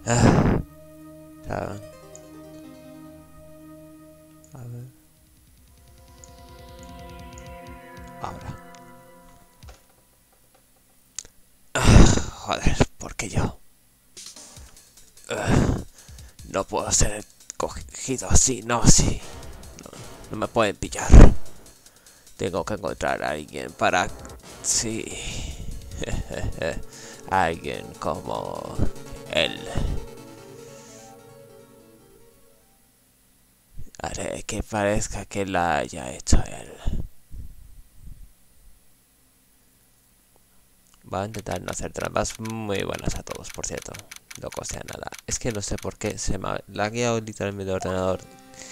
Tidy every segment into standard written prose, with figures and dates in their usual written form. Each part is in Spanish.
Claro. A ver. Ahora. Joder, ¿por qué yo? No puedo ser cogido así, no, sí. No me pueden pillar. Tengo que encontrar a alguien para... Sí. Alguien como... él. Haré que parezca que la haya hecho él. Va a intentar no hacer trampas muy buenas a todos, por cierto. No costea nada. Es que no sé por qué se me ha lagueado literalmente el ordenador.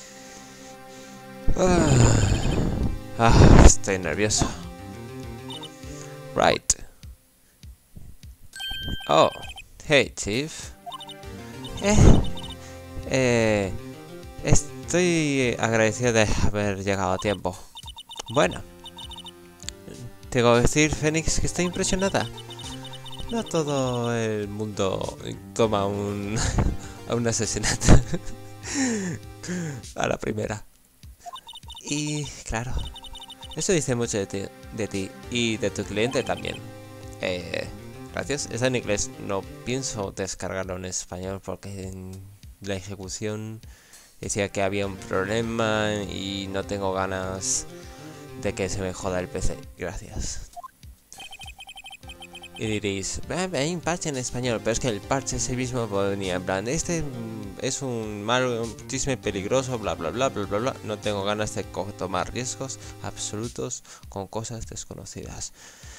Estoy nervioso. Right. Oh, hey, Chief. Estoy agradecido de haber llegado a tiempo. Bueno, tengo que decir, Fénix, que estoy impresionada. No todo el mundo toma a un asesinato a la primera. Y claro, eso dice mucho de ti y de tu cliente también. Gracias. Está en inglés. No pienso descargarlo en español porque en la ejecución decía que había un problema y no tengo ganas de que se me joda el PC. Gracias. Y diréis, hay un parche en español, pero es que el parche ese mismo ponía en plan, este es un chisme peligroso, bla bla bla bla bla bla. No tengo ganas de tomar riesgos absolutos con cosas desconocidas.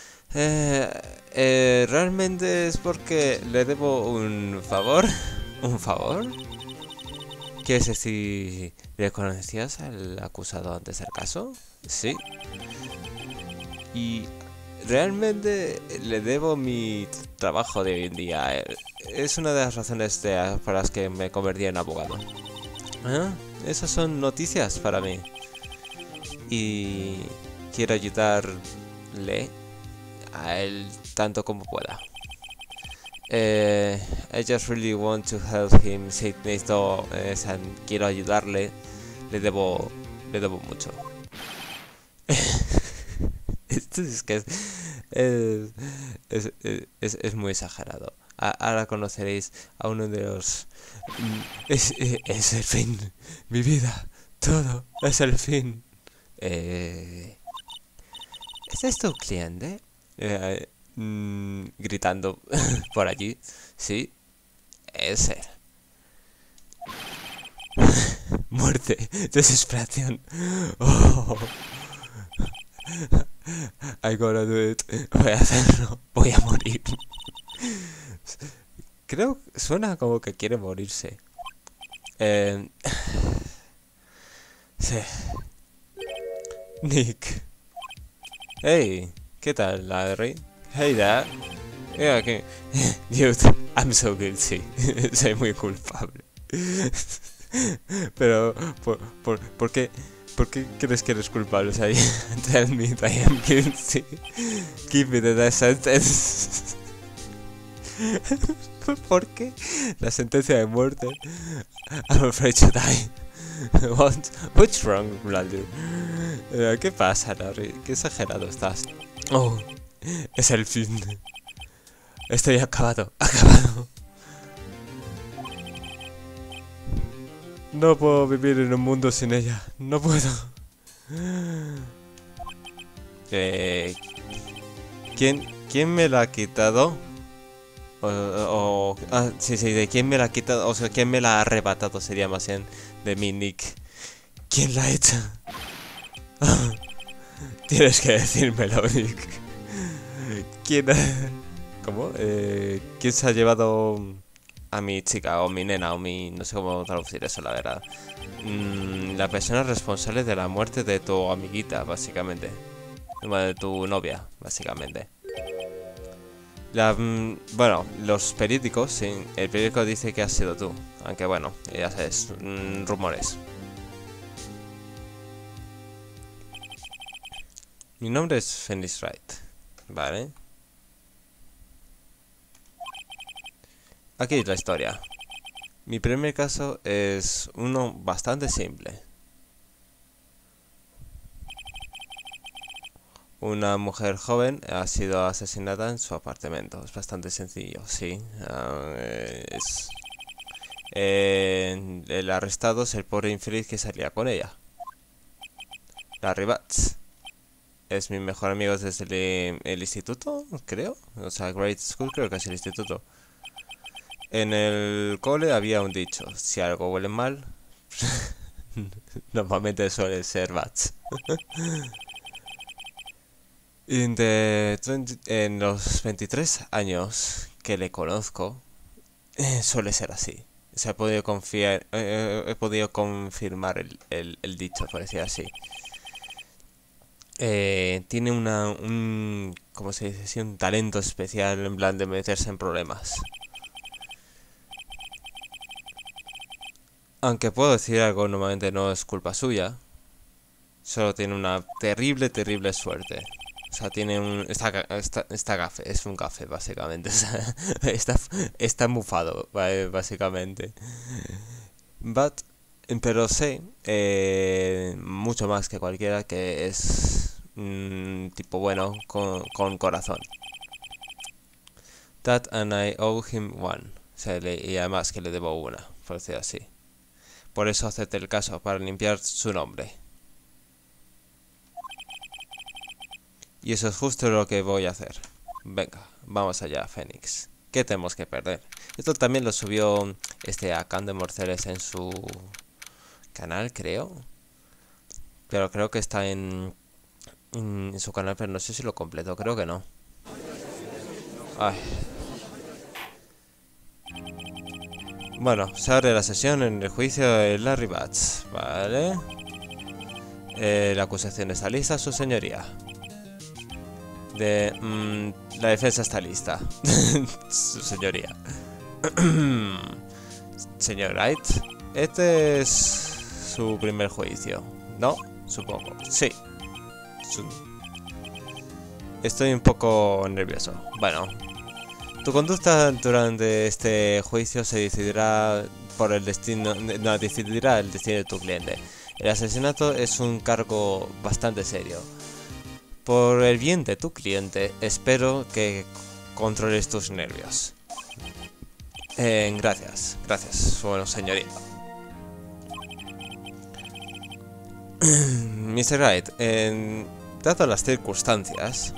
Realmente es porque le debo un favor. ¿Un favor? ¿Quieres decir, le conocías al acusado antes del caso? Sí. Y realmente le debo mi trabajo de hoy en día. Es una de las razones por las que me convertí en abogado. ¿Ah? Esas son noticias para mí. Y quiero ayudarle a él tanto como pueda. I just really want to help him. Si necesito, quiero ayudarle. Le debo mucho. Esto es que es muy exagerado. Ahora conoceréis a uno de los... Es el fin. Mi vida. Todo es el fin. ¿Es tu cliente? Gritando por allí. Sí, es él. Muerte, desesperación. Oh. I gotta do it. Voy a hacerlo. Voy a morir. Creo que suena como que quiere morirse. Sí. Nick. Hey, ¿qué tal, Larry? Hey, Dad. Yeah, okay. Dude, I'm so guilty. Soy muy culpable. Pero, ¿por qué? ¿Por qué crees que eres culpable? O sea, tell me that I am guilty. Give me the death sentence. ¿Por qué? La sentencia de muerte. I'm afraid to die. What's wrong, Blaldur? ¿Qué pasa, Larry? Qué exagerado estás. Oh, es el fin. Estoy acabado. No puedo vivir en un mundo sin ella. No puedo. ¿Quién me la ha quitado? Sí, de quién me la ha quitado. O sea, ¿quién me la ha arrebatado? Sería más bien de mi Nick. ¿Quién la ha hecho? Tienes que decírmelo, Nick. ¿Quién? ¿Cómo? ¿Quién se ha llevado a mi chica o mi nena o mi... no sé cómo traducir eso, la verdad? La persona responsable de la muerte de tu amiguita, básicamente. Bueno, de tu novia, básicamente. Bueno, los periódicos, sí, el periódico dice que has sido tú. Aunque bueno, ya sabes, rumores. Mi nombre es Phoenix Wright. Vale. Aquí es la historia. Mi primer caso es uno bastante simple. Una mujer joven ha sido asesinada en su apartamento. Es bastante sencillo, sí. El arrestado es el pobre infeliz que salía con ella. Larry Batts. Es mi mejor amigo desde el instituto, creo. O sea, Grade School creo que es el instituto. En el cole había un dicho. Si algo huele mal, normalmente suele ser Batts. En los 23 años que le conozco, suele ser así. Se ha podido he podido confirmar el dicho, por decir así. Tiene ¿cómo se dice así? Un talento especial en plan de meterse en problemas. Aunque puedo decir algo, normalmente no es culpa suya. Solo tiene una terrible, terrible suerte. O sea, tiene está gafe, es un gafe, básicamente. O sea, está mufado, básicamente. But, pero sé, mucho más que cualquiera, que es un tipo bueno, con corazón. That and I owe him one. O sea, y además que le debo una, por decir así. Por eso acepté el caso, para limpiar su nombre. Y eso es justo lo que voy a hacer. Venga, vamos allá, Fénix. ¿Qué tenemos que perder? Esto también lo subió Akan de Morceles en su canal, creo. Pero creo que está en su canal, pero no sé si lo completo, creo que no. Ay. Bueno, se abre la sesión en el juicio de Larry Batts, ¿vale? La acusación está lista, su señoría. La defensa está lista. Su señoría. Señor Wright, este es su primer juicio, ¿no? Supongo. Sí. Estoy un poco nervioso. Bueno, tu conducta durante este juicio se decidirá por el destino. No, decidirá el destino de tu cliente. El asesinato es un cargo bastante serio. Por el bien de tu cliente, espero que controles tus nervios. Gracias, bueno, señoría. Mr. Wright, dadas las circunstancias,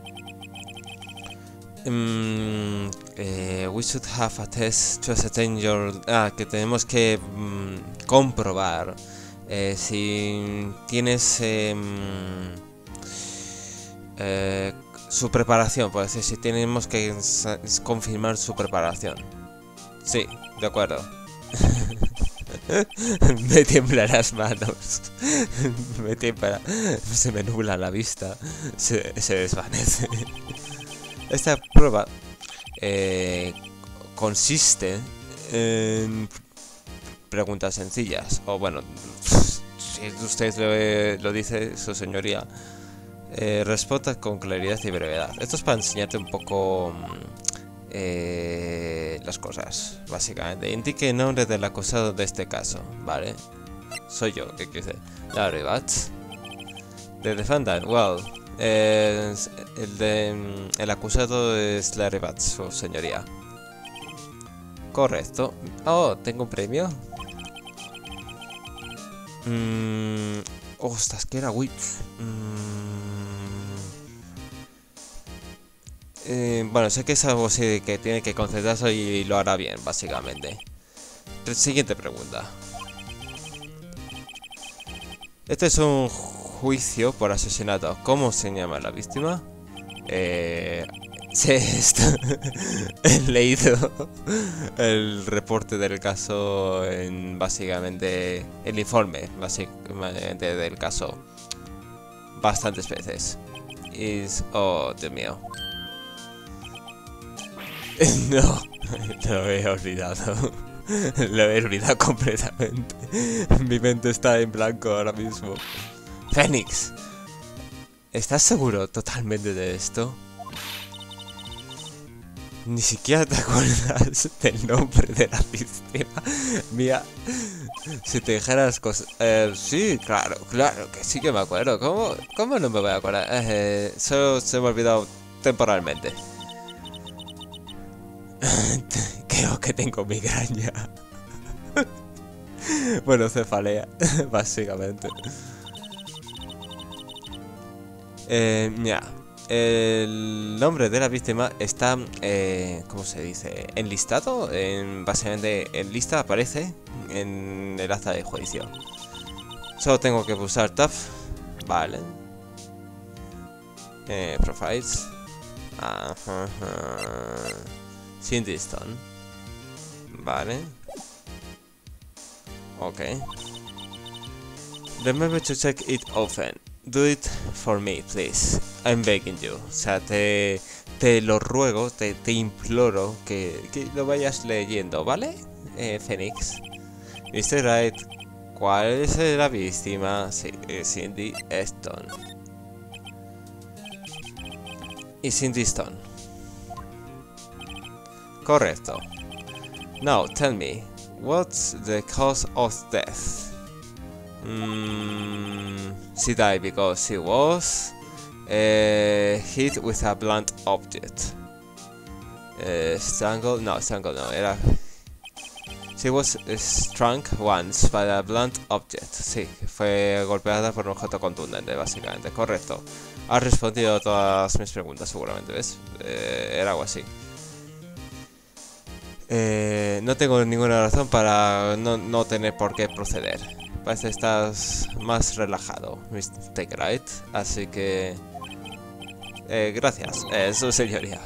we should have a test to ascertain que tenemos que comprobar si tienes su preparación, puede decir, si tenemos que confirmar su preparación. Sí, de acuerdo. Me tiemblan las manos. Me tiembla. Se me nubla la vista. Se desvanece. Esta prueba consiste en preguntas sencillas. O bueno, si usted lo dice, su señoría. Respuesta con claridad y brevedad. Esto es para enseñarte un poco las cosas, básicamente. Indique el nombre del acusado de este caso, ¿vale? Soy yo, ¿qué quiere decir? Larry Batts. The defendant, well, el acusado es Larry Batts, su señoría. Correcto. Oh, ¿tengo un premio? Ostras, que era Witch. Bueno, sé que es algo así que tiene que concentrarse y lo hará bien, básicamente. Siguiente pregunta. Este es un juicio por asesinato. ¿Cómo se llama la víctima? Sí, he leído el reporte del caso básicamente el informe básicamente del caso bastantes veces. Oh, Dios mío. No, lo he olvidado. Lo he olvidado completamente. Mi mente está en blanco ahora mismo. Fénix, ¿estás seguro totalmente de esto? Ni siquiera te acuerdas del nombre de la víctima. Mía, si te dijeras cosas... sí, claro, claro que sí que me acuerdo. ¿Cómo no me voy a acordar? Solo se me ha olvidado temporalmente. Creo que tengo migraña. Bueno, cefalea, básicamente. Ya. El nombre de la víctima está, ¿cómo se dice? Enlistado. Básicamente, en lista aparece en el acta de juicio. Solo tengo que pulsar Tab. Vale. Profiles. Ajá. Cindy Stone. Vale. Ok. Remember to check it often. Do it for me, please. I'm begging you. O sea, te lo ruego, te imploro que lo vayas leyendo, ¿vale? Phoenix. Mr. Wright, ¿cuál es la víctima? Sí, Cindy Stone. Y Cindy Stone. Correcto. Now, tell me, what's the cause of death? She died because she was hit with a blunt object. Strangled? No, strangled no. Era. She was struck once by a blunt object. Sí, fue golpeada por un objeto contundente, básicamente. Correcto. Has respondido a todas mis preguntas, seguramente, ¿ves? Era algo así. No tengo ninguna razón para no tener por qué proceder. Parece que estás más relajado, Mr. Wright. Así que... gracias, su señoría.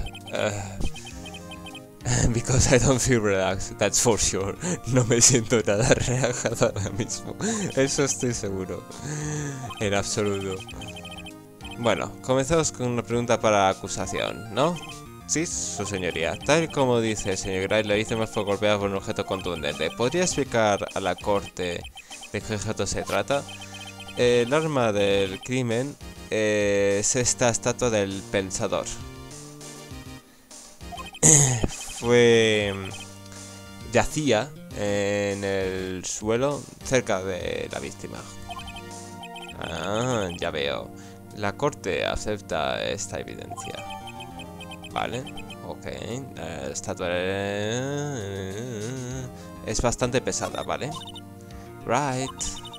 Because I don't feel relaxed, that's for sure. No me siento nada relajado ahora mismo. Eso estoy seguro. En absoluto. Bueno, comenzamos con una pregunta para la acusación, ¿no? Sí, su señoría. Tal como dice el señor Wright, la víctima fue golpeada por un objeto contundente. ¿Podría explicar a la corte de qué objeto se trata? El arma del crimen es esta estatua del pensador. Yacía en el suelo cerca de la víctima. Ah, ya veo. La corte acepta esta evidencia. Vale, ok. La estatua es bastante pesada, ¿vale? Right.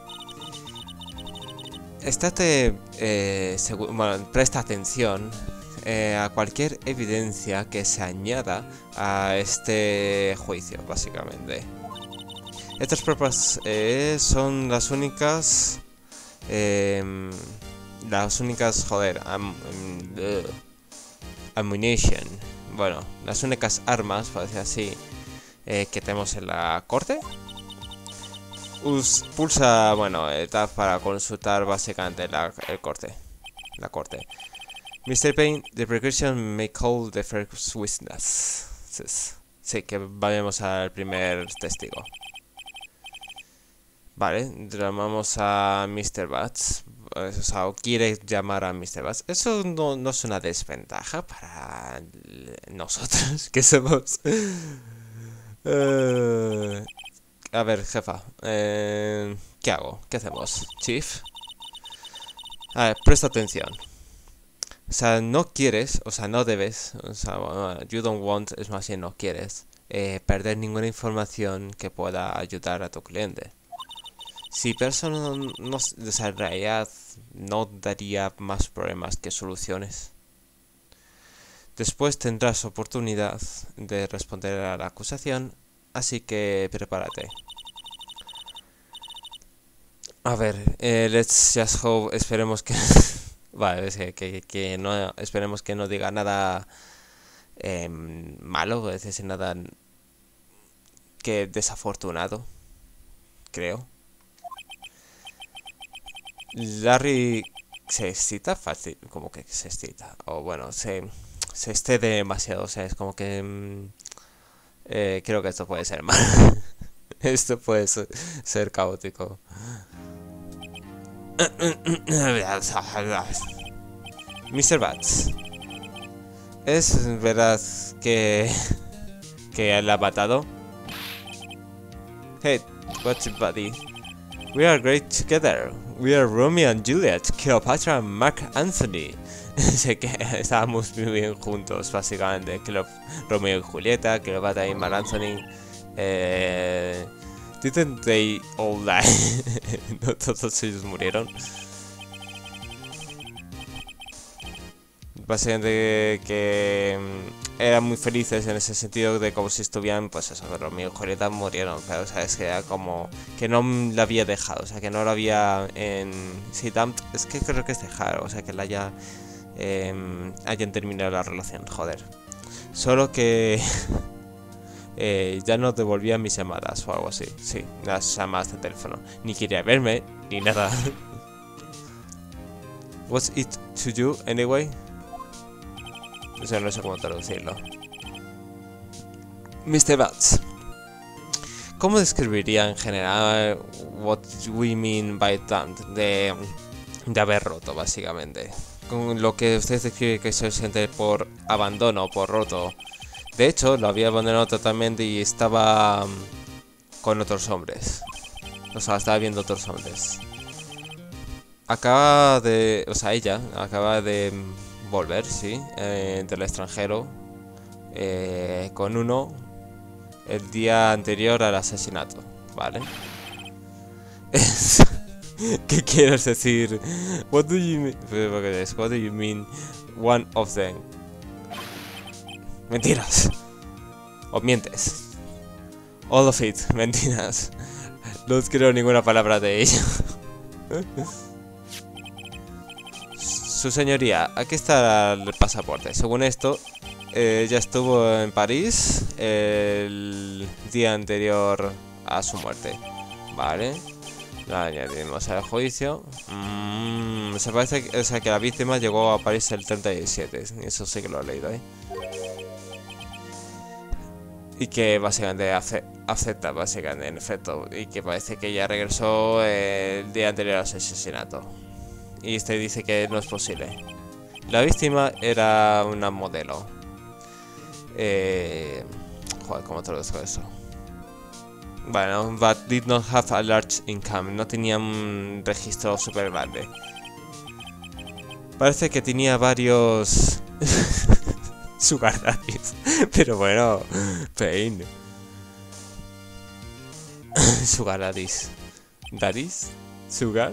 Estate bueno, presta atención a cualquier evidencia que se añada a este juicio, básicamente. Estas pruebas son las únicas... joder, ammunition. Bueno, las únicas armas, por decir así, que tenemos en la corte. Pulsa, bueno, tab para consultar básicamente la corte. Mr. Payne, the precaution may call the first witness. Sí, que vayamos al primer testigo. Vale, llamamos a Mr. Bats. O sea, o quiere llamar a Mr. Bats. Eso no es una desventaja para nosotros, que somos... A ver, jefa. ¿Qué hago? ¿Qué hacemos? Chief. A ver, presta atención. O sea, no quieres, o sea, no debes, o sea, you don't want, es más bien no quieres, perder ninguna información que pueda ayudar a tu cliente. Si persona no, o sea, en realidad no daría más problemas que soluciones. Después tendrás oportunidad de responder a la acusación, así que prepárate. A ver, let's just hope, esperemos que... Vale, es que no, esperemos que no diga nada malo, es decir, nada que desafortunado, creo. Larry se excita fácil, como que se excita, o bueno, se excede demasiado, o sea, es como que creo que esto puede ser mal. Esto puede ser caótico. Mr. Bats, Es verdad que... que la ha matado. Hey, what's up, buddy? We are great together. We are Romeo and Juliet, Cleopatra and Mark Anthony. Sé que estábamos muy bien juntos, básicamente. Romeo y Julieta, Cleopatra y Mark Anthony. Didn't they all die? No todos ellos murieron. Básicamente que eran muy felices en ese sentido de como si estuvieran, pues eso, Romeo y Julieta murieron, pero sabes que era como que no la había dejado, o sea, que no la había en... Sí, es que creo que es dejar, o sea, que la hayan terminado la relación, joder. Solo que ya no devolvían mis llamadas o algo así, sí, las llamadas de teléfono. Ni quería verme, ni nada. What's it to you, anyway? O sea, no sé cómo traducirlo. Mr. Bats. ¿Cómo describiría en general what we mean by dumped? De haber roto, básicamente. Con lo que usted describe que se siente por abandono, por roto. De hecho, lo había abandonado totalmente y estaba con otros hombres. O sea, estaba viendo otros hombres. Acaba de... O sea, ella acaba de... volver, sí, del extranjero, con uno el día anterior al asesinato, ¿vale? ¿Qué quieres decir? What do you mean one of them? Mentiras. O mientes. All of it, mentiras. No creo ninguna palabra de ella. Su señoría, aquí está el pasaporte. Según esto, ella estuvo en París el día anterior a su muerte. Vale. La añadimos al juicio. Se parece que, o sea, que la víctima llegó a París el 37. Eso sí que lo he leído, ¿eh? Y que básicamente acepta, básicamente, en efecto. Y que parece que ella regresó el día anterior al asesinato. Y este dice que no es posible. La víctima era una modelo. Joder, ¿cómo traduzco eso? Bueno, but did not have a large income. No tenía un registro super grande. Parece que tenía varios sugar daddies. Pero bueno, pain. Sugar daddies. ¿Daddies? ¿Sugar?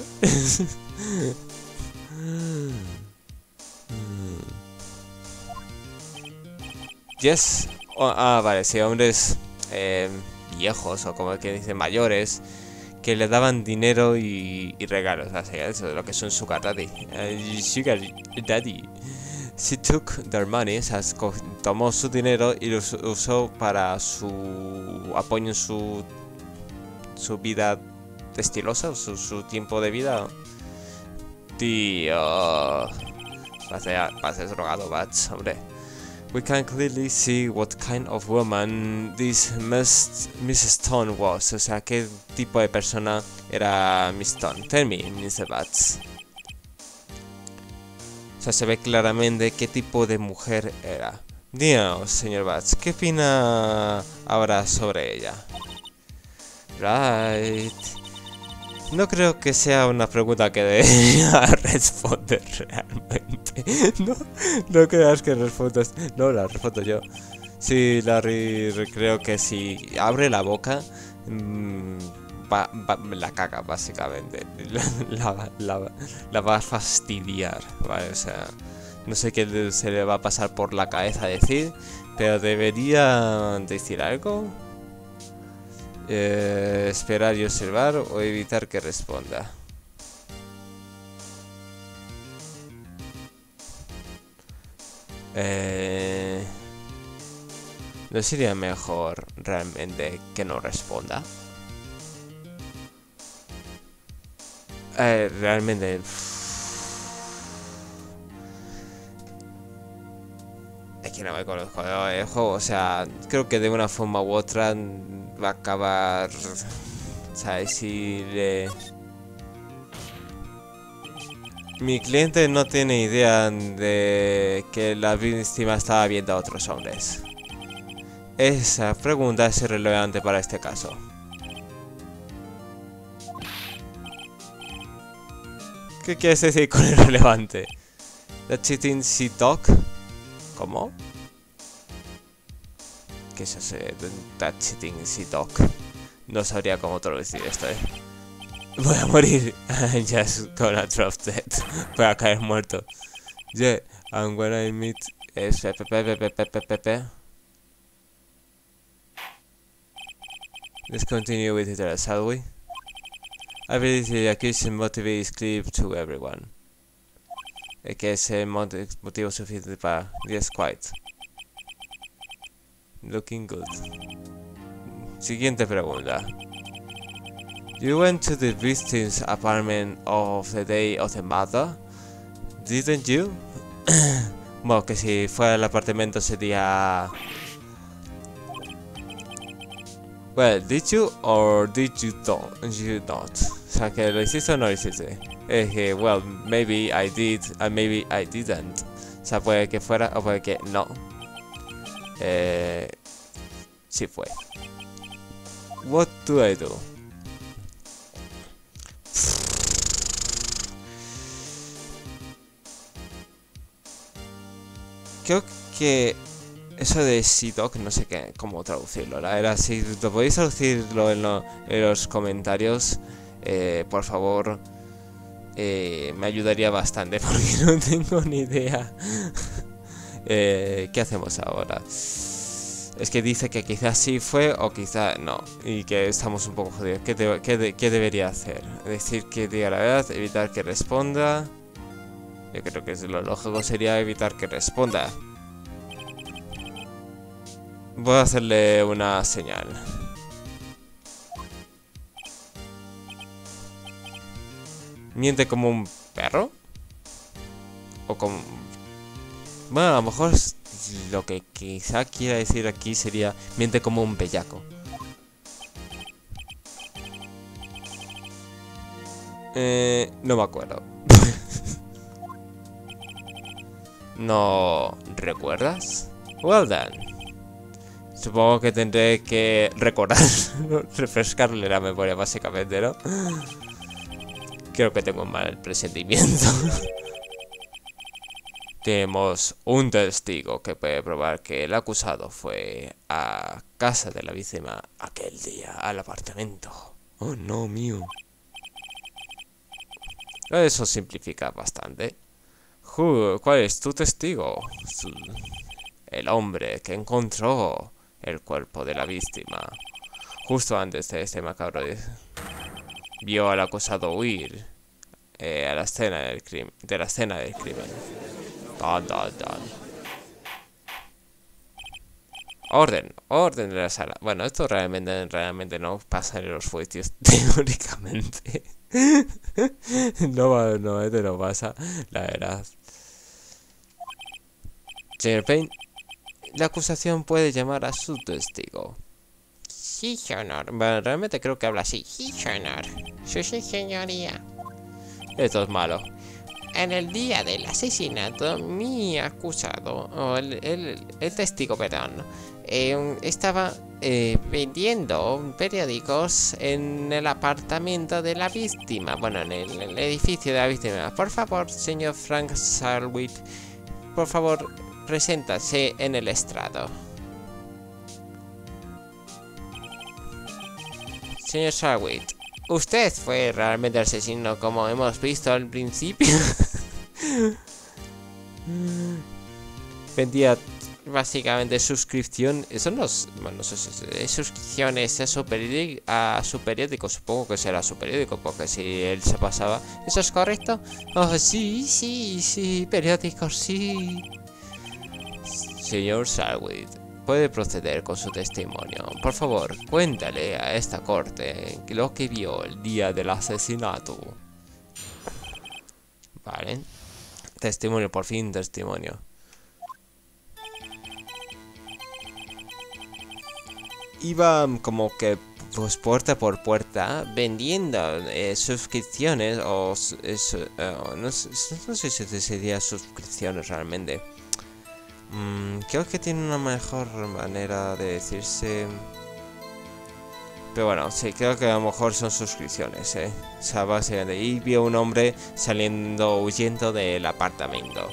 Yes. Vale, sí, hombres viejos o como que dicen mayores que le daban dinero y regalos, así, eso es lo que es un sugar daddy. Sugar daddy. She took their money, o sea, tomó su dinero y lo usó para su apoyo en su vida estilosa, su tiempo de vida. Tío, pases drogado, Bats, hombre. We can clearly see what kind of woman this Miss Stone was. O sea, qué tipo de persona era Miss Stone. Tell me, Mr. Bats. O sea, se ve claramente qué tipo de mujer era. Dios, señor Bats, ¿qué opina ahora sobre ella? Right. No creo que sea una pregunta que debería responder realmente. No creas que respondas. No, la respondo yo. Sí, Larry, creo que si abre la boca, la caga, básicamente. La va a fastidiar, ¿vale? O sea, no sé qué se le va a pasar por la cabeza decir, pero debería decir algo. Esperar y observar o evitar que responda. ¿No sería mejor realmente que no responda? Realmente... Es que no me conozco el juego, o sea, creo que de una forma u otra va a acabar... ¿Sabes? Si le... Mi cliente no tiene idea de que la víctima estaba viendo a otros hombres. Esa pregunta es irrelevante para este caso. ¿Qué quieres decir con irrelevante? ¿The cheating she dog? ¿Cómo? ¿Qué es eso de that cheating she dog? No sabría cómo traducir esto, Voy a morir. I'm just gonna drop dead. Voy a caer muerto. Yeah, and when I meet... Let's continue with it, shall we? I believe the accusation motive is clear to everyone. Que es el motivo suficiente para... Yes, quite. Looking good. Siguiente pregunta. You went to the victim's apartment of the day of the murder, didn't you? Bueno, que si fuera el apartamento sería... Well, did you or did you not? O sea, que lo hiciste o no lo hiciste. Es que, well, maybe I did and maybe I didn't. O sea, puede que fuera o puede que no. Sí fue. What do I do? Creo que eso de Sea-Dog, no sé qué, cómo traducirlo. La verdad, si lo podéis traducirlo en los comentarios, por favor, me ayudaría bastante porque no tengo ni idea. ¿Qué hacemos ahora? Es que dice que quizás sí fue o quizás no. Y que estamos un poco jodidos. ¿Qué debería hacer? Decir que diga la verdad, evitar que responda. Yo creo que lo lógico sería evitar que responda. Voy a hacerle una señal. ¿Miente como un perro? O como... Bueno, a lo mejor lo que quizá quiera decir aquí sería miente como un bellaco. No me acuerdo. ¿No recuerdas? Well done. Supongo que tendré que recordar, refrescarle la memoria básicamente, ¿no? Creo que tengo un mal presentimiento. Tenemos un testigo que puede probar que el acusado fue a casa de la víctima aquel día, al apartamento. Oh, no, mío. Eso simplifica bastante. ¿Cuál es tu testigo? El hombre que encontró el cuerpo de la víctima. Justo antes de este macabro vio al acusado huir a la escena del crimen, de la escena del crimen. Orden de la sala. Bueno, esto realmente no pasa en los juicios, teóricamente. No, este no pasa, la verdad. Señor Payne, la acusación puede llamar a su testigo. Sí, señor. Bueno, realmente creo que habla así. Sí, señor. Sí, señoría. Esto es malo. En el día del asesinato, mi acusado, o el testigo, perdón, estaba vendiendo periódicos en el apartamento de la víctima. Bueno, en el edificio de la víctima. Por favor, señor Frank Sarwit, por favor, preséntase en el estrado. Señor Sarwit, ¿usted fue realmente el asesino como hemos visto al principio? Vendía básicamente suscripción. Eso no es. Bueno, suscripciones a su periódico. Supongo que será su periódico, porque si él se pasaba. ¿Eso es correcto? Oh, sí, periódicos, sí. Señor Sarwit, puede proceder con su testimonio. Por favor, cuéntale a esta corte lo que vio el día del asesinato. Vale. Testimonio, por fin testimonio. iba como que pues puerta por puerta vendiendo suscripciones o no sé si sería suscripciones realmente. Creo que tiene una mejor manera de decirse. Pero bueno, sí, creo que a lo mejor son suscripciones, O sea, básicamente. Y vio un hombre huyendo del apartamento.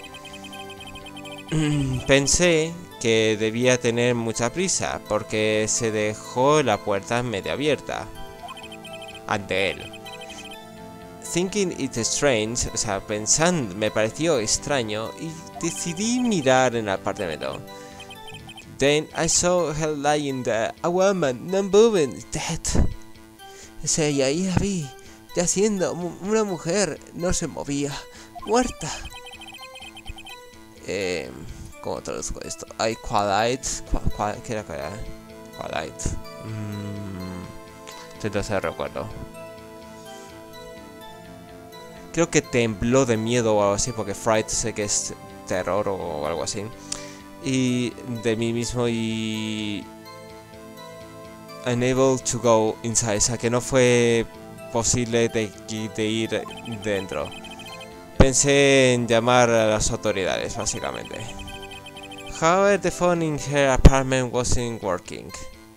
Pensé que debía tener mucha prisa, porque se dejó la puerta medio abierta ante él. Thinking it strange, o sea, pensando, me pareció extraño y decidí mirar en el apartamento. Then I saw her lying there, a woman, not moving, dead. O sea, y ahí la vi, yaciendo, una mujer, no se movía, muerta. ¿Cómo traduzco esto? Hay Quadite. ¿Qué era Quadite? Entonces recuerdo. Creo que tembló de miedo o algo así, porque fright sé que es terror o algo así. Y de mí mismo y unable to go inside, o sea que no fue posible de ir dentro. Pensé en llamar a las autoridades, básicamente. However, the phone in her apartment wasn't working.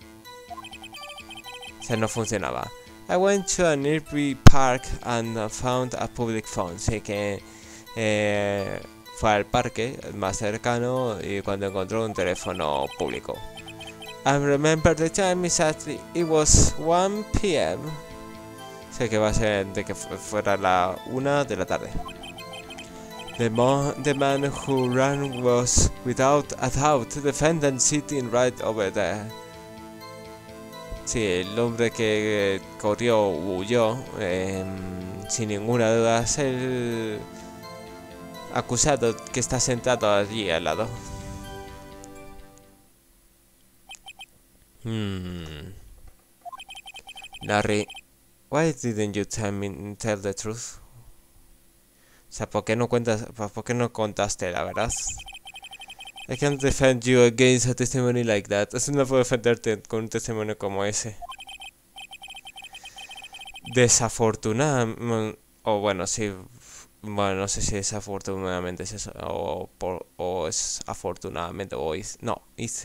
O sea, no funcionaba. I went to a nearby park and found a public phone. Así que fue al parque más cercano y cuando encontró un teléfono público. I remember the time exactly. It was 1 p.m. Sé que va a ser de que fuera la 1 de la tarde. The man who ran was, without a doubt, the defendant sitting right over there. Sí, el hombre que corrió huyó, sin ninguna duda, es el acusado que está sentado allí al lado. Larry, why didn't you tell the truth? O sea, ¿por qué no contaste la verdad? I can't defend you against a testimony like that. Eso no puedo defenderte con un testimonio como ese. Desafortunadamente, o bueno, sí, bueno, no sé si desafortunadamente es eso, o es afortunadamente, no,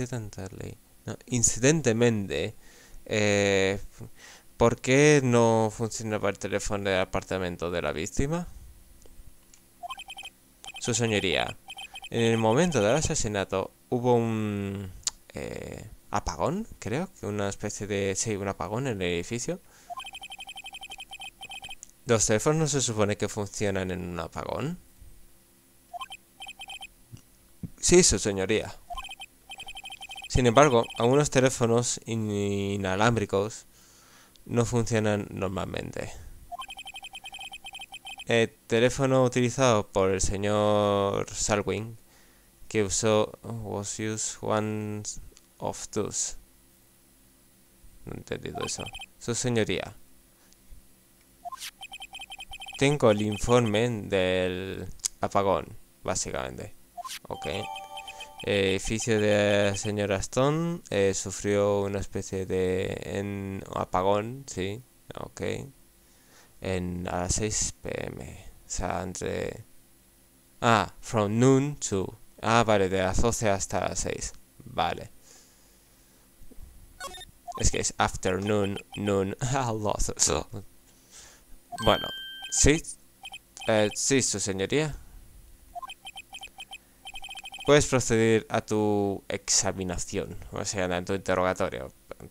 incidentemente, ¿por qué no funcionaba el teléfono del apartamento de la víctima? Su señoría, en el momento del asesinato hubo un apagón, creo, que una especie de, sí, un apagón en el edificio. ¿Los teléfonos no se supone que funcionan en un apagón? Sí, su señoría. Sin embargo, algunos teléfonos inalámbricos no funcionan normalmente. El teléfono utilizado por el señor Salwin, que usó, was used one of those. No he entendido eso. Su señoría. Tengo el informe del apagón, básicamente. Ok. El edificio de la señora Stone sufrió una especie de apagón, sí. Ok. A las 6 p.m. O sea, entre... from noon to... vale, de las 12 hasta las 6. Vale. Es que es afternoon, noon, Bueno, sí. Sí, su señoría. Puedes proceder a tu examinación, o sea, a tu interrogatorio.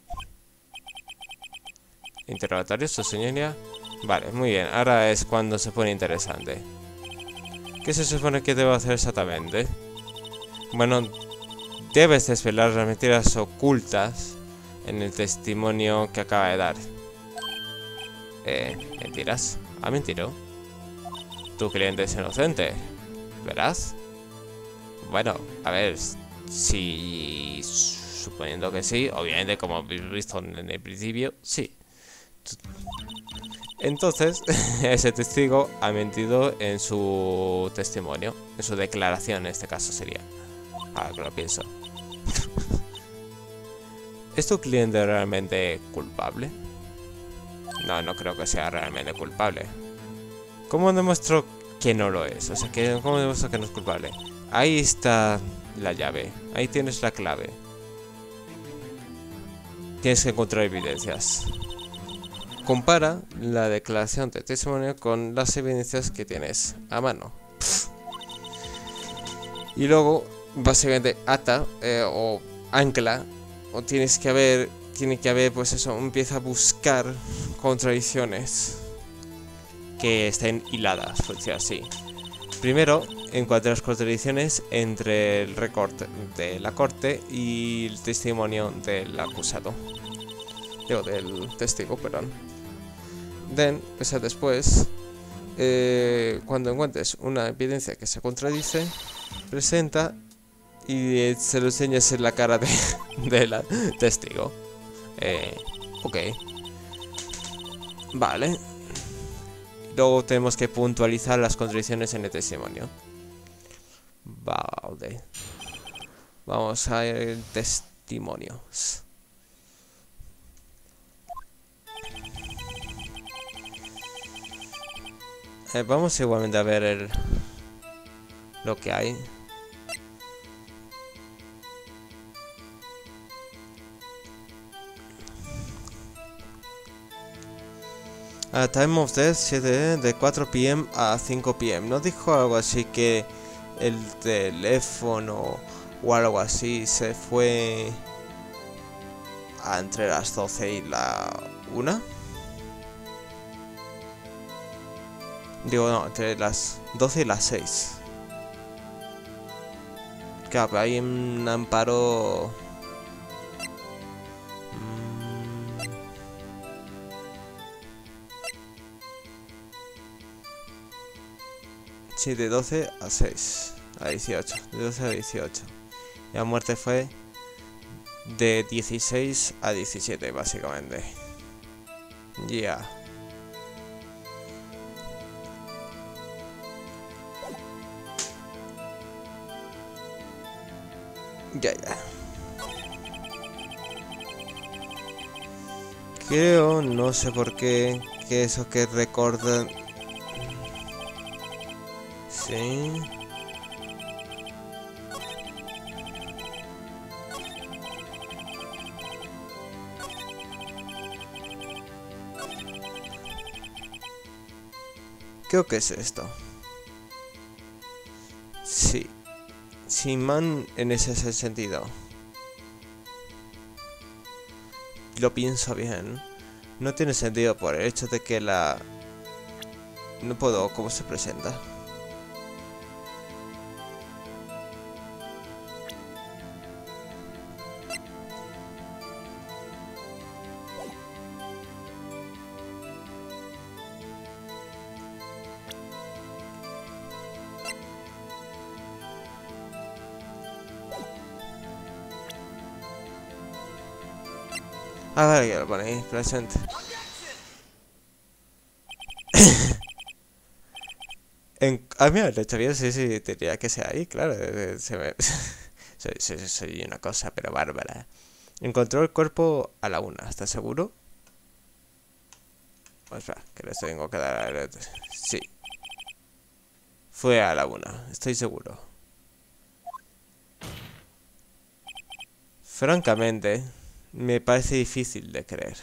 ¿Interrogatorio, su señoría? Vale, muy bien. Ahora es cuando se pone interesante. ¿Qué se supone que debo hacer exactamente? Bueno, debes desvelar las mentiras ocultas en el testimonio que acaba de dar. ¿Mentiras? Mentiró. Tu cliente es inocente, ¿verás? Bueno, a ver, si suponiendo que sí, obviamente como habéis visto en el principio, sí. Entonces, ese testigo ha mentido en su testimonio, en su declaración en este caso sería. Ahora que lo pienso. ¿Es tu cliente realmente culpable? No, no creo que sea realmente culpable. ¿Cómo demuestro que no lo es? O sea, ¿cómo demuestro que no es culpable? Ahí está la llave. Ahí tienes la clave. Tienes que encontrar evidencias. Compara la declaración de testimonio con las evidencias que tienes a mano. Y luego, básicamente, ata o ancla. O tiene que haber, pues eso, empieza a buscar contradicciones que estén hiladas, por decir así. Primero, encuentra las contradicciones entre el récord de la corte y el testimonio del acusado. Digo, del testigo, perdón. Después, cuando encuentres una evidencia que se contradice, presenta y se lo enseñas en la cara de la testigo. Ok. Vale. Luego tenemos que puntualizar las contradicciones en el testimonio. Vale. Vamos a ver testimonios. Vamos igualmente a ver lo que hay. Time of Death 7 de 4 p.m. a 5 p.m. ¿No dijo algo así que el teléfono o algo así se fue entre las 12 y la 1? Digo, no, entre las 12 y las 6. Claro, hay un amparo. Sí, de 12 a 6. A 18. De 12 a 18. Y la muerte fue de 16 a 17, básicamente. Ya. Ya. Creo, no sé por qué, que eso que recuerdan. Sí. Creo que es esto. Sí. Sin man en ese sentido. Lo pienso bien. No tiene sentido por el hecho de que la... No puedo... ¿Cómo se presenta? Ah, vale, que lo ponéis presente. A mí el hecho bien, sí, tendría que ser ahí, claro. Soy una cosa, pero bárbara. Encontró el cuerpo a la 1, ¿estás seguro? Pues va, que les tengo que dar... Sí. Fue a la 1, estoy seguro. Francamente, me parece difícil de creer.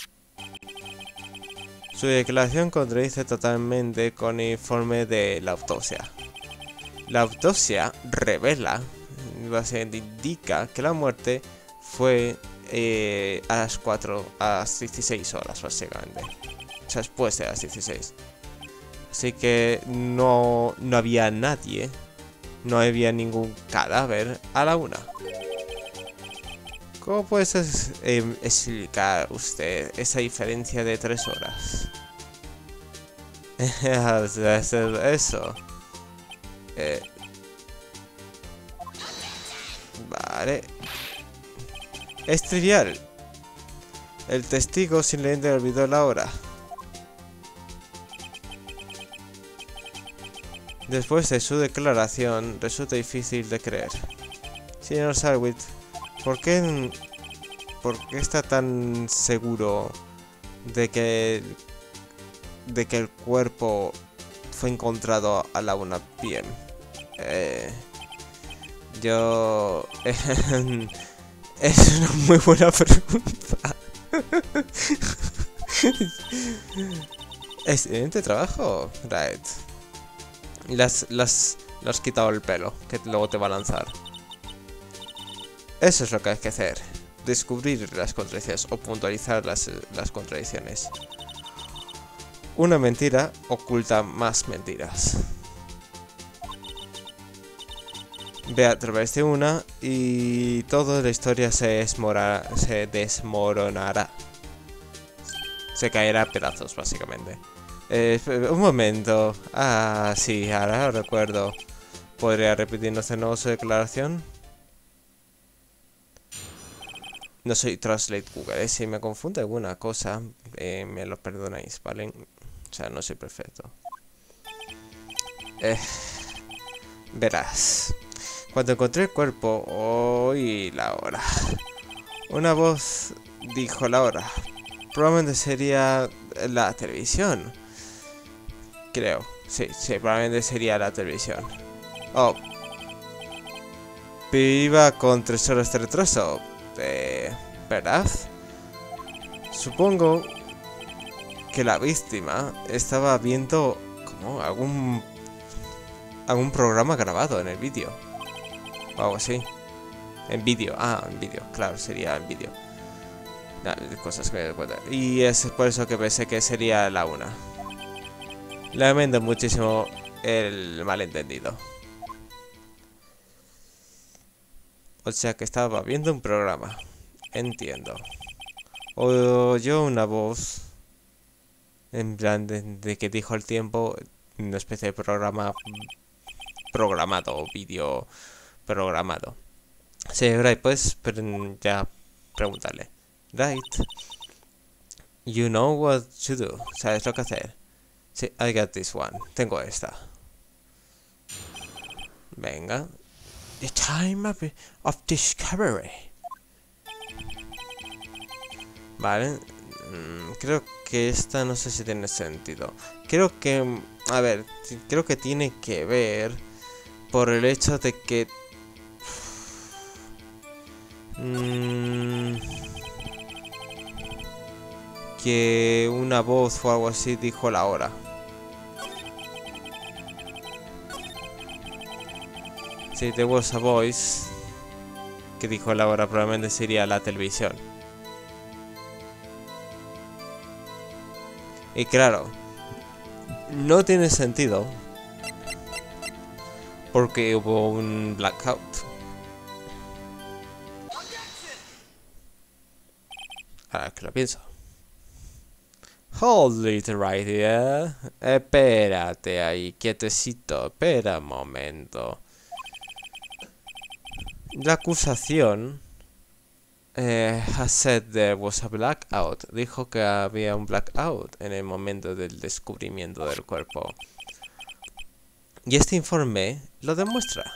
Su declaración contradice totalmente con el informe de la autopsia. La autopsia revela, básicamente indica que la muerte fue a las 16 horas, básicamente. O sea, después de las 16. Así que no había nadie, no había ningún cadáver a la 1. ¿Cómo puede explicar usted esa diferencia de 3 horas? Eso. Vale. Es trivial. El testigo simplemente olvidó la hora. Después de su declaración, resulta difícil de creer. Señor Sarwit, ¿por qué ¿por qué está tan seguro de que el cuerpo fue encontrado a la 1 p.m.? Yo... es una muy buena pregunta. Excelente trabajo, right. Y le has quitado el pelo, que luego te va a lanzar. Eso es lo que hay que hacer. Descubrir las contradicciones o puntualizar las contradicciones. Una mentira oculta más mentiras. Ve a través de una y toda la historia se desmoronará. Se caerá a pedazos, básicamente. Un momento. Ah, sí, ahora lo recuerdo. ¿Podría repetirnos de nuevo su declaración? No soy Translate Google, si me confunde alguna cosa, me lo perdonáis, ¿vale? O sea, no soy perfecto. Verás. Cuando encontré el cuerpo, oí la hora. Una voz dijo la hora. Probablemente sería la televisión. Creo. Sí, probablemente sería la televisión. Oh. Pero iba con 3 horas de retraso. ¿Verdad? Supongo que la víctima estaba viendo como algún programa grabado en el vídeo. O algo así. En vídeo. Ah, en vídeo. Claro, sería en vídeo. Cosas que me doy cuenta. Y es por eso que pensé que sería la 1. Lamento muchísimo el malentendido. O sea que estaba viendo un programa. Entiendo. Oyó una voz. En plan de que dijo el tiempo. Una especie de programa programado. O vídeo programado. Sí, right, pues ya preguntarle. Right. You know what to do. ¿Sabes lo que hacer? Sí, I got this one. Tengo esta. Venga. The time of discovery. Vale. Creo que esta no sé si tiene sentido. Creo que... A ver, creo que tiene que ver por el hecho de que... que una voz o algo así dijo la hora. Si there was a voice que dijo la hora, probablemente sería la televisión. Y claro, no tiene sentido porque hubo un blackout. Ahora que lo pienso. Hold it right here. Espérate ahí, quietecito. Espera un momento. La acusación has said there was a blackout. Dijo que había un blackout en el momento del descubrimiento del cuerpo. Y este informe lo demuestra.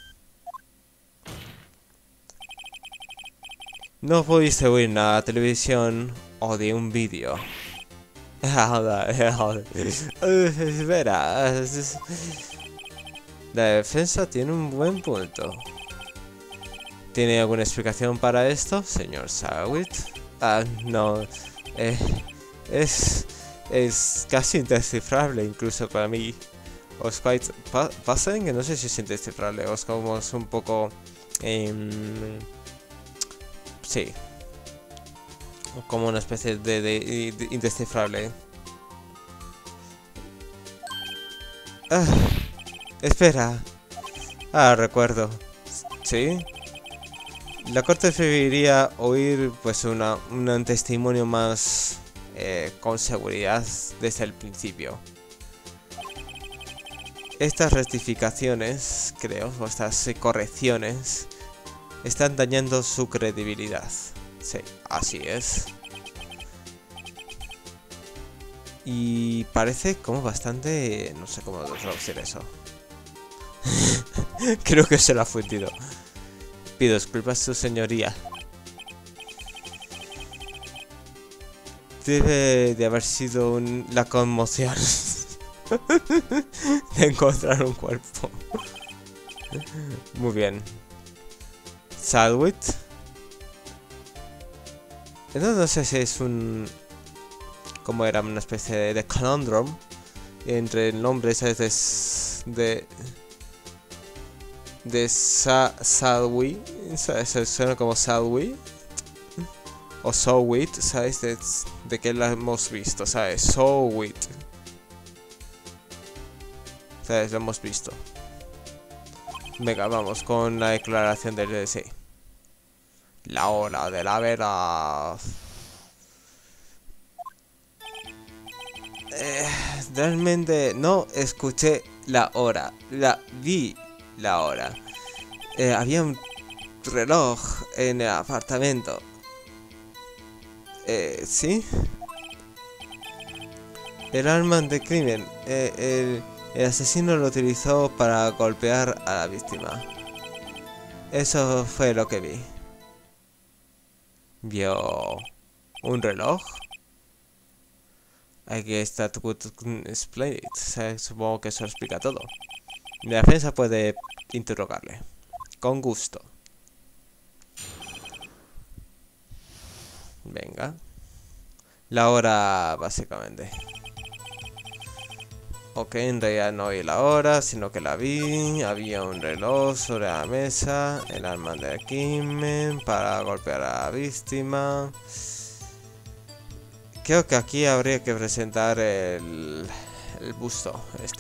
No pudiste oír nada de la televisión o de un vídeo. Espera. La defensa tiene un buen punto. ¿Tiene alguna explicación para esto, señor Sawit? No. Es casi indescifrable incluso para mí. Os pasen que no sé si es indescifrable. Os como es un poco... sí. Como una especie de indescifrable. Espera. Recuerdo. ¿Sí? La corte preferiría oír pues un testimonio más con seguridad desde el principio. Estas rectificaciones, creo, o estas correcciones, están dañando su credibilidad. Sí, así es. Y parece como bastante... no sé cómo traducir eso. Creo que se lo ha fundido. Pido disculpas, su señoría. Debe de haber sido la conmoción de encontrar un cuerpo. Muy bien. Salwit. Entonces no sé si es un... como era una especie de conundrum entre el nombre ese de Salwi, se suena como Salwi o Sowit, ¿sabes? De que la hemos visto, ¿sabes? Sowit, ¿sabes? Lo hemos visto. Venga, vamos con la declaración del sí. La hora de la verdad. Realmente no escuché la hora, vi la hora. Había un reloj en el apartamento. ¿Sí? El arma de crimen. El asesino lo utilizó para golpear a la víctima. Eso fue lo que vi. ¿Vio un reloj? I guess that would explain it. Supongo que eso explica todo. La defensa puede interrogarle. Con gusto. Venga. La hora, básicamente. Ok, en realidad no vi la hora, sino que la vi. Había un reloj sobre la mesa. El arma de crimen para golpear a la víctima. Creo que aquí habría que presentar el busto, este.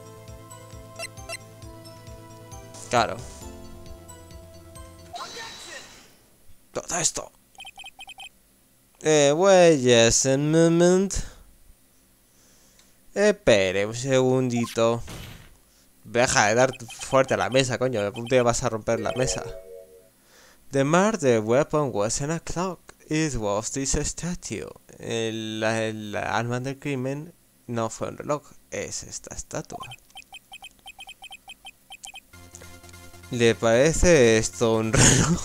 Claro. Todo esto. Wait just a moment. Espere un segundito. Deja de dar fuerte a la mesa, coño. De punto ya vas a romper la mesa. The murder weapon wasn't a clock. It was this statue. El arma del crimen no fue un reloj, es esta estatua. ¿Le parece esto un reloj?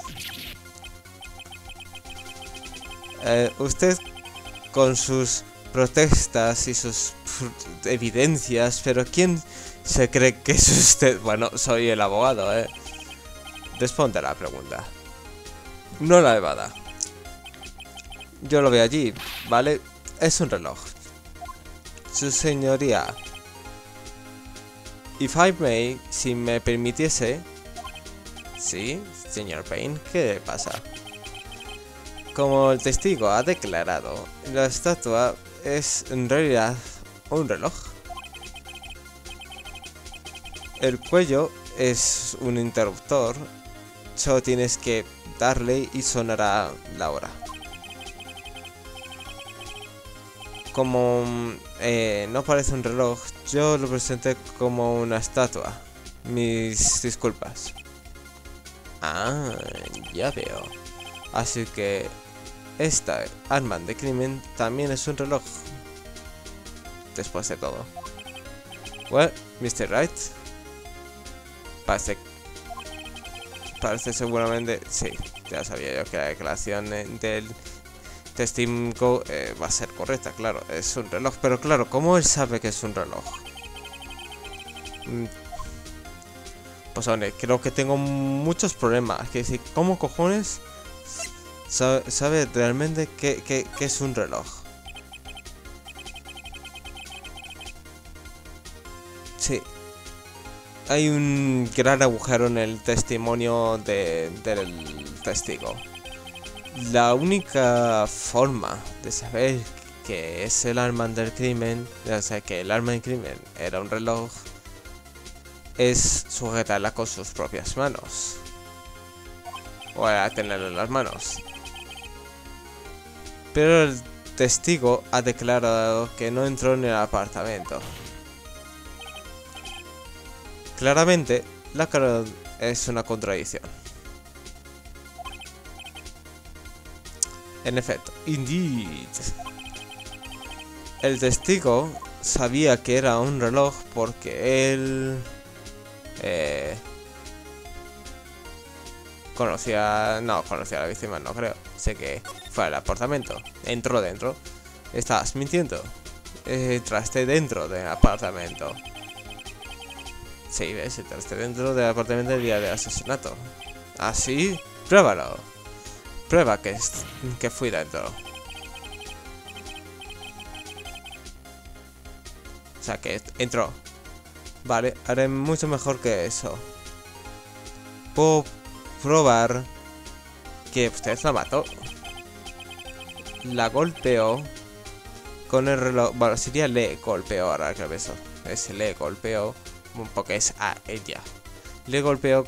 Usted con sus protestas y sus evidencias, pero ¿quién se cree que es usted? Bueno, soy el abogado, Responde a la pregunta. No la evada. Yo lo veo allí, ¿vale? Es un reloj. Su señoría. If I may, si me permitiese... Sí, señor Payne, ¿qué pasa? Como el testigo ha declarado, la estatua es en realidad un reloj. El cuello es un interruptor, solo tienes que darle y sonará la hora. Como no parece un reloj, yo lo presenté como una estatua. Mis disculpas. Ah, ya veo. Así que esta arma de crimen también es un reloj. Después de todo. Well, Mr. Wright. Parece seguramente... Sí, ya sabía yo que la declaración del testigo va a ser correcta, claro. Es un reloj, pero claro, ¿cómo él sabe que es un reloj? Pues hombre, creo que tengo muchos problemas. Que decir, ¿cómo cojones sabe realmente que es un reloj? Sí. Hay un gran agujero en el testimonio del testigo. La única forma de saber que es el arma del crimen, o sea, que el arma del crimen era un reloj, es sujetarla con sus propias manos. O a tenerla en las manos. Pero el testigo ha declarado que no entró en el apartamento. Claramente, la cara es una contradicción. En efecto, indeed. El testigo sabía que era un reloj porque él conocía a la víctima, no creo. Sé que fue al apartamento. Entró dentro. Estás mintiendo. Entraste dentro del apartamento. Sí, ves, entraste dentro del apartamento el día del asesinato. ¿Ah, sí? Pruébalo. Prueba que fui dentro. O sea, que entró. Vale, haré mucho mejor que eso. Puedo probar que usted la mató. La golpeó con el reloj. Bueno, sería le golpeó ahora que lo beso. Es le golpeó porque es a ella. Le golpeó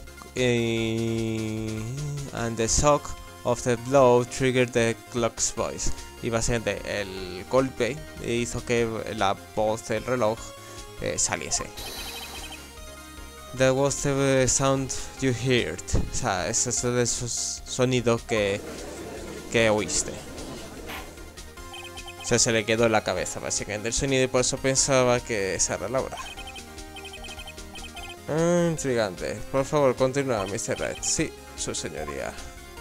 and the shock of the blow triggered the clock's voice. Y básicamente el golpe hizo que la voz del reloj saliese. That was the sound you heard. O sea, es eso de esos sonidos que oíste. O sea, se le quedó en la cabeza básicamente el sonido y por eso pensaba que esa era Laura. Intrigante. Por favor, continúa, Mr. Red. Sí, su señoría.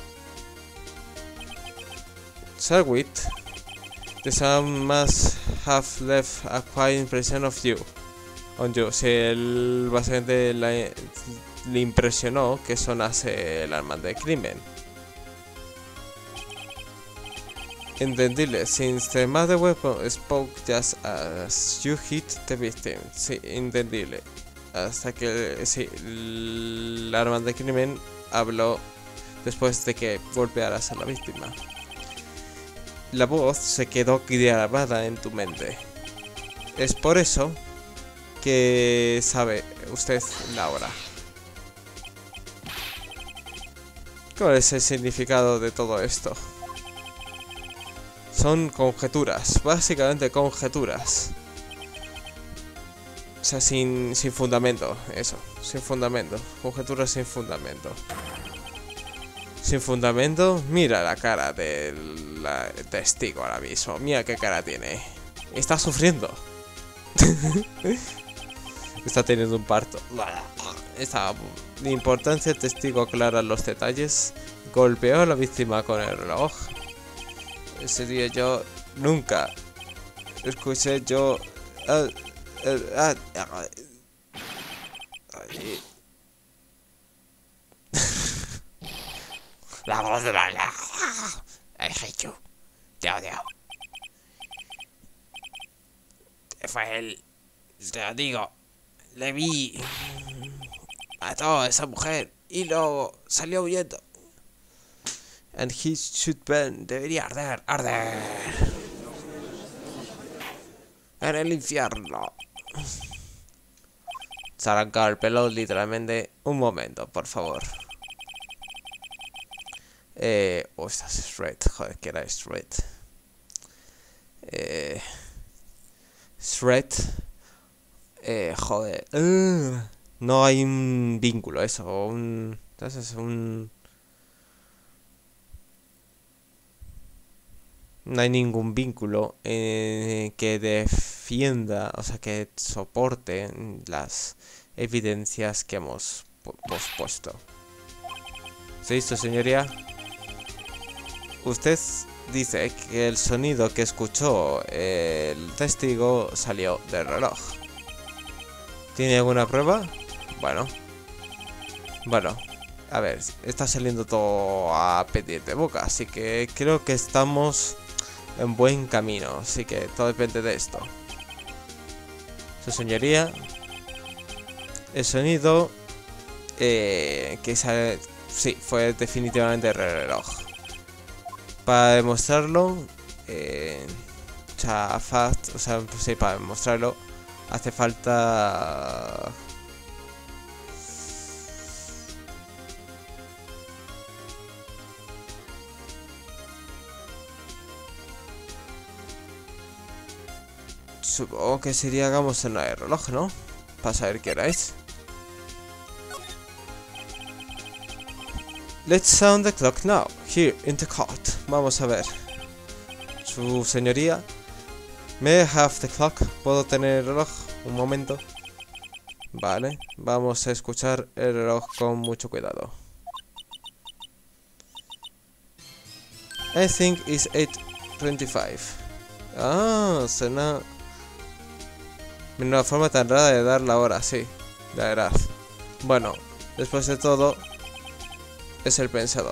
Sarwit, the sound must have left a quiet impression of you. On you. Si él básicamente le impresionó que sonase el arma de crimen. Entendible. Since the mother weapon spoke just as you hit the victim. Sí, entendible. Hasta que sí, el arma de crimen habló después de que golpearas a la víctima. La voz se quedó grabada en tu mente. Es por eso que sabe usted Laura. ¿Cuál es el significado de todo esto? Son conjeturas, básicamente conjeturas. O sea, sin fundamento, eso, sin fundamento, conjeturas sin fundamento. Sin fundamento, mira la cara del testigo ahora mismo, mira qué cara tiene. Está sufriendo. Está teniendo un parto. Esta importancia, el testigo aclara los detalles. Golpeó a la víctima con el reloj. Ese día yo nunca escuché yo... La voz de la... I hate you. Te odio. Fue él. Te lo digo. Le vi. Mató a esa mujer. Y luego salió huyendo. And he should burn. Debería arder. Arder. En el infierno. Se arranca el pelo literalmente. Un momento, por favor. Estás Shred. Joder, que era Shred. Shred. Joder. No hay un vínculo, eso. Entonces no hay ningún vínculo que defienda, o sea, que soporte las evidencias que hemos puesto. ¿Listo, señoría? Usted dice que el sonido que escuchó el testigo salió del reloj. ¿Tiene alguna prueba? Bueno, a ver, está saliendo todo a pedir de boca, así que creo que estamos en buen camino, así que todo depende de esto. Su señoría, el sonido que sale, sí, fue definitivamente el reloj. Para demostrarlo, sí, para demostrarlo hace falta... Supongo que sería hagamos en el reloj, ¿no? Para saber qué hora es. Let's sound the clock now, here in the court. Vamos a ver. Su señoría. May I have the clock? ¿Puedo tener el reloj? Un momento. Vale, vamos a escuchar el reloj con mucho cuidado. I think it's 8:25. Ah, suena... Una forma tan rara de dar la hora, sí. La verdad. Bueno, después de todo, es el pensador.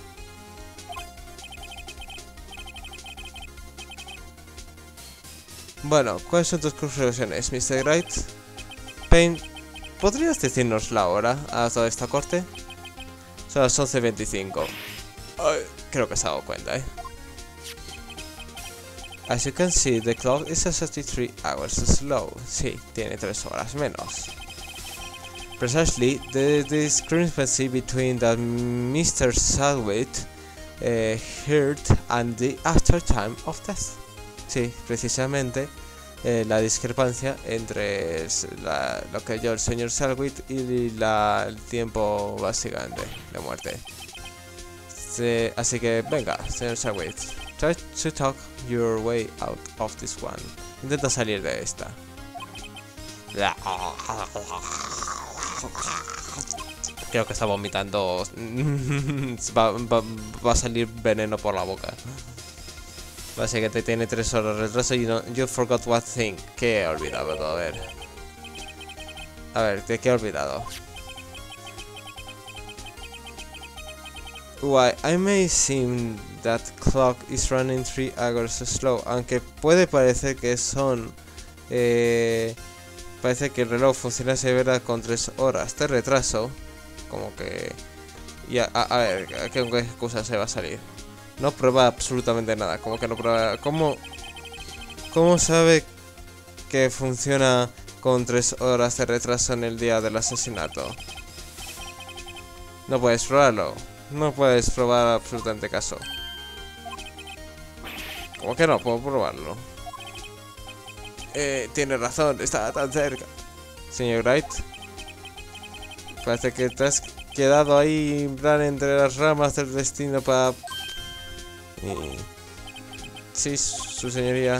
Bueno, ¿cuáles son tus conclusiones, Mr. Wright? Pain, ¿podrías decirnos la hora a toda esta corte? Son las 11:25. Creo que se ha dado cuenta, As you can see, the clock is 33 hours slow. Sí, tiene 3 horas menos. Precisely, the discrepancy between the Mr. Salwit heard and the after time of death. Sí, precisamente la discrepancia entre lo que dio el señor Salwit y el tiempo básicamente de muerte. Sí, así que venga, señor Salwit, try to talk your way out of this one. Intenta salir de esta. Creo que está vomitando. Va a salir veneno por la boca. Básicamente tiene 3 horas de retraso y no, you forgot what thing. ¿Qué he olvidado? A ver, ¿de qué he olvidado? Why, I may seem that clock is running 3 hours slow. Aunque puede parecer que son... parece que el reloj funciona severa con 3 horas de retraso. Como que... Y a ver, ¿con qué excusa se va a salir? No prueba absolutamente nada. Como que no prueba... ¿Cómo sabe que funciona con 3 horas de retraso en el día del asesinato? No puedes probarlo. No puedes probar absolutamente caso. ¿Cómo que no puedo probarlo? Tiene razón, estaba tan cerca. Señor Wright, parece que te has quedado ahí en plan entre las ramas del destino para... Sí, su señoría.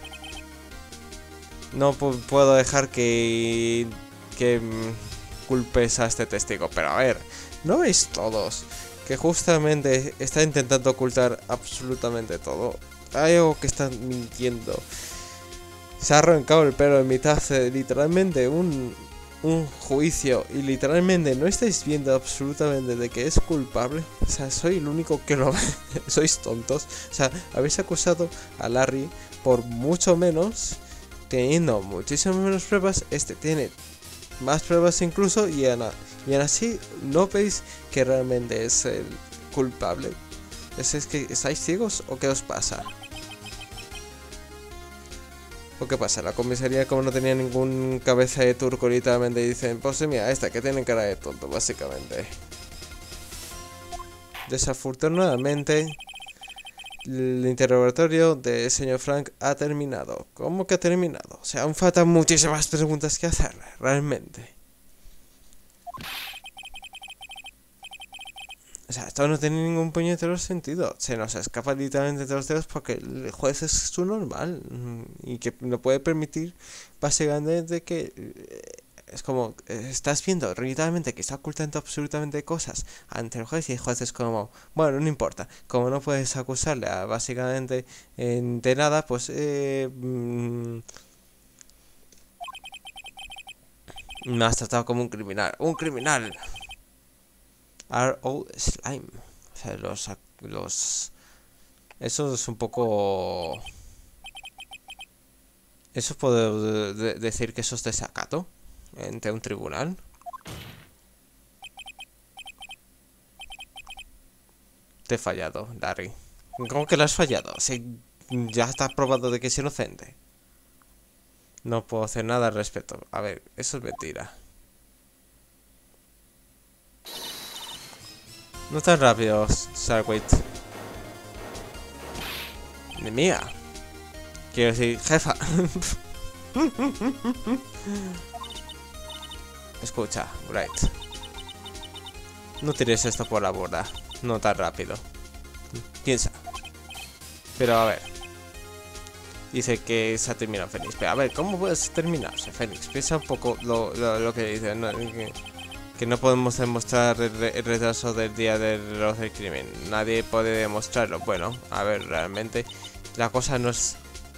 No puedo dejar que culpes a este testigo, pero a ver, ¿no veis todos que justamente está intentando ocultar absolutamente todo? Hay algo que está mintiendo. Se ha arrancado el pelo en mitad de literalmente un juicio y literalmente no estáis viendo absolutamente de que es culpable. O sea, soy el único que lo ve. Sois tontos. O sea, habéis acusado a Larry por mucho menos, teniendo muchísimas menos pruebas. Este tiene más pruebas incluso y aún así no veis que realmente es el culpable. ¿Es que estáis ciegos o qué os pasa? ¿O qué pasa? La comisaría, como no tenía ningún cabeza de turco, literalmente dicen, pues mira, esta que tiene cara de tonto, básicamente. Desafortunadamente, el interrogatorio del señor Frank ha terminado. ¿Cómo que ha terminado? O sea, aún faltan muchísimas preguntas que hacerle, realmente. O sea, esto no tiene ningún puñetero sentido. Se nos escapa literalmente de los dedos porque el juez es su normal. Y que no puede permitir, básicamente, que... Es como, estás viendo literalmente que está ocultando absolutamente cosas ante el juez y el juez es como, bueno, no importa. Como no puedes acusarle a, básicamente de nada, pues... me has tratado como un criminal. ¡Un criminal! Are all slime. O sea, eso es un poco... ¿Eso puedo decir que eso es desacato ante un tribunal? Te he fallado, Larry. ¿Cómo que lo has fallado? Si ya está probado de que es inocente. No puedo hacer nada al respecto. A ver, eso es mentira. No tan rápido, Sarwit. Ni mía. Quiero decir, jefa. Escucha, Wright. No tires esto por la borda. No tan rápido. Piensa. Pero a ver. Dice que se ha terminado Fénix. Pero a ver, ¿cómo puedes terminarse Fénix? Piensa un poco lo que dice. ¿No? Que no podemos demostrar el retraso del día del reloj del crimen. Nadie puede demostrarlo. Bueno, a ver, realmente la cosa no es...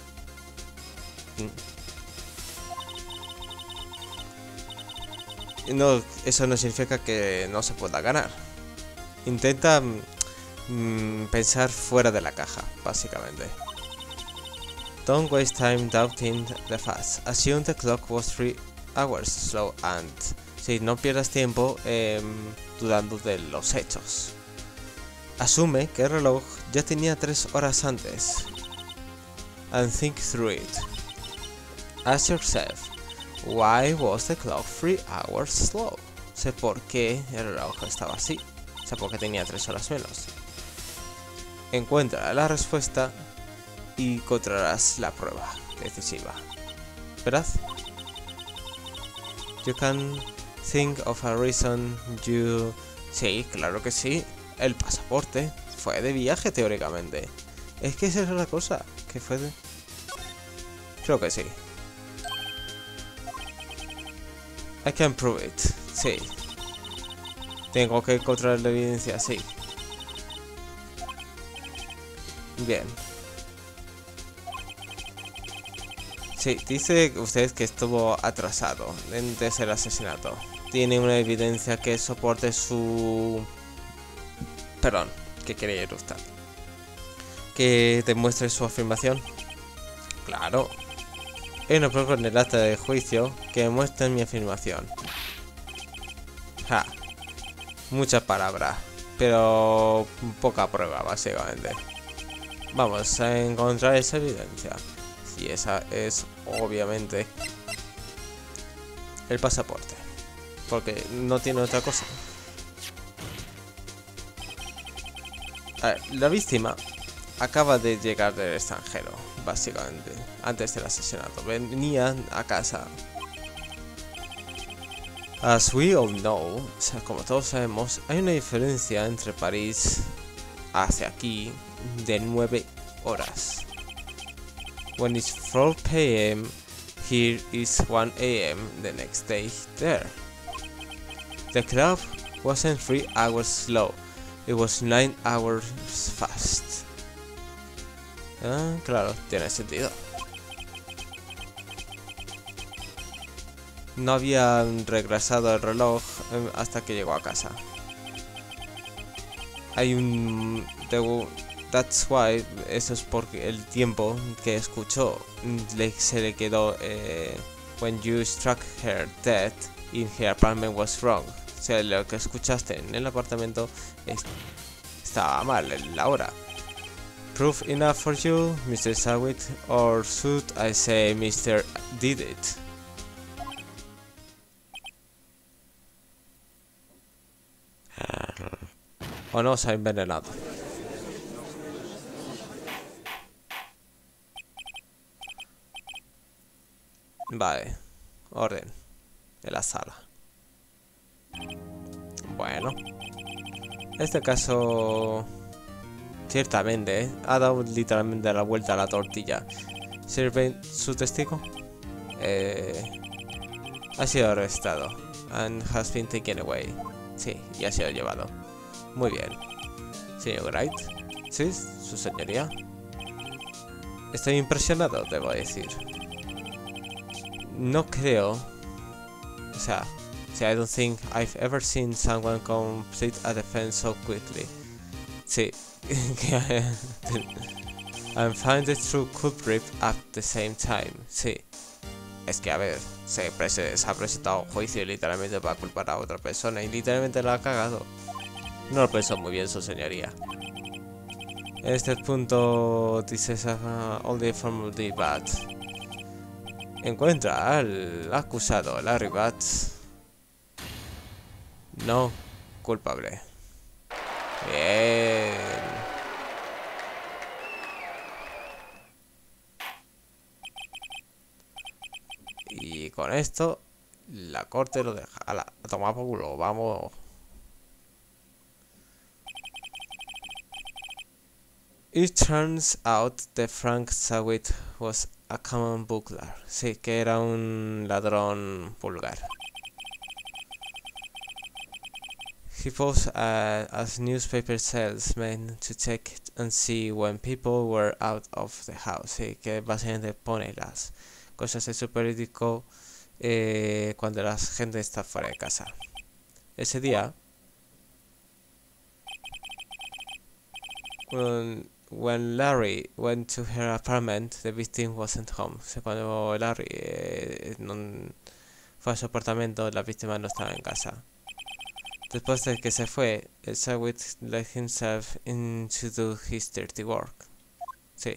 No, eso no significa que no se pueda ganar. Intenta pensar fuera de la caja, básicamente. Don't waste time doubting the facts. Assume the clock was 3 hours slow and... Sí, no pierdas tiempo dudando de los hechos. Asume que el reloj ya tenía 3 horas antes. And think through it. Ask yourself, why was the clock 3 hours slow? Sé por qué el reloj estaba así. Sé por qué tenía 3 horas menos. Encuentra la respuesta y encontrarás la prueba decisiva. ¿Verdad? You can think of a reason you... Sí, claro que sí. El pasaporte fue de viaje teóricamente. Es que esa es la cosa. Que fue de... Creo que sí. I can prove it. Sí. Tengo que encontrar la evidencia, sí. Bien. Sí, dice usted que estuvo atrasado desde el asesinato. Tiene una evidencia que soporte su... Perdón, que quería ir usted. Que demuestre su afirmación. Claro. Hay una prueba en el acta de juicio que demuestra mi afirmación. Ja. Muchas palabras, pero poca prueba, básicamente. Vamos a encontrar esa evidencia. Y esa es, obviamente, el pasaporte. Porque no tiene otra cosa. A ver, la víctima acaba de llegar del extranjero, básicamente, antes del asesinato. Venía a casa. As we all know, o sea, como todos sabemos, hay una diferencia entre París hacia aquí de 9 horas. When it's 4 p.m. here is 1 a.m. the next day there. The club wasn't 3 hours slow, it was 9 hours fast. Ah, claro, tiene sentido. No había regresado el reloj hasta que llegó a casa. Hay un... That's why, eso es porque el tiempo que escuchó se le quedó... when you struck her dead in her apartment was wrong. O sea, lo que escuchaste en el apartamento estaba mal, la hora. Proof enough for you, Mr. Sawit, or should I say Mr. Did It? O no, se ha envenenado. Vale, orden en la sala. Bueno, este caso ciertamente ha dado literalmente la vuelta a la tortilla. ¿Sirve su testigo? Ha sido arrestado and has been taken away. Sí, y ha sido llevado. Muy bien. Señor Wright. Sí, su señoría. Estoy impresionado, debo decir. No creo... O sea, I don't think I've ever seen someone complete a defense so quickly. Sí. And find the true culprit at the same time. Sí. Es que, a ver, se ha presentado un juicio literalmente para culpar a otra persona y literalmente la ha cagado. No lo pensó muy bien su señoría. En este punto dice only from the bad. Encuentra al acusado, Larry Batts. No culpable. Bien. Y con esto, la corte lo deja. A tomar por culo, vamos. It turns out that Frank Sawit was a common burglar. Sí, que era un ladrón vulgar. He posed as newspaper salesman to check and see when people were out of the house. Sí, que básicamente pone las cosas de su periódico cuando la gente está fuera de casa. Ese día, when Larry went to her apartment, the victim wasn't home. O sea, cuando Larry fue a su apartamento, la víctima no estaba en casa. Después de que se fue, Sagwit let himself in to do his dirty work. Sí.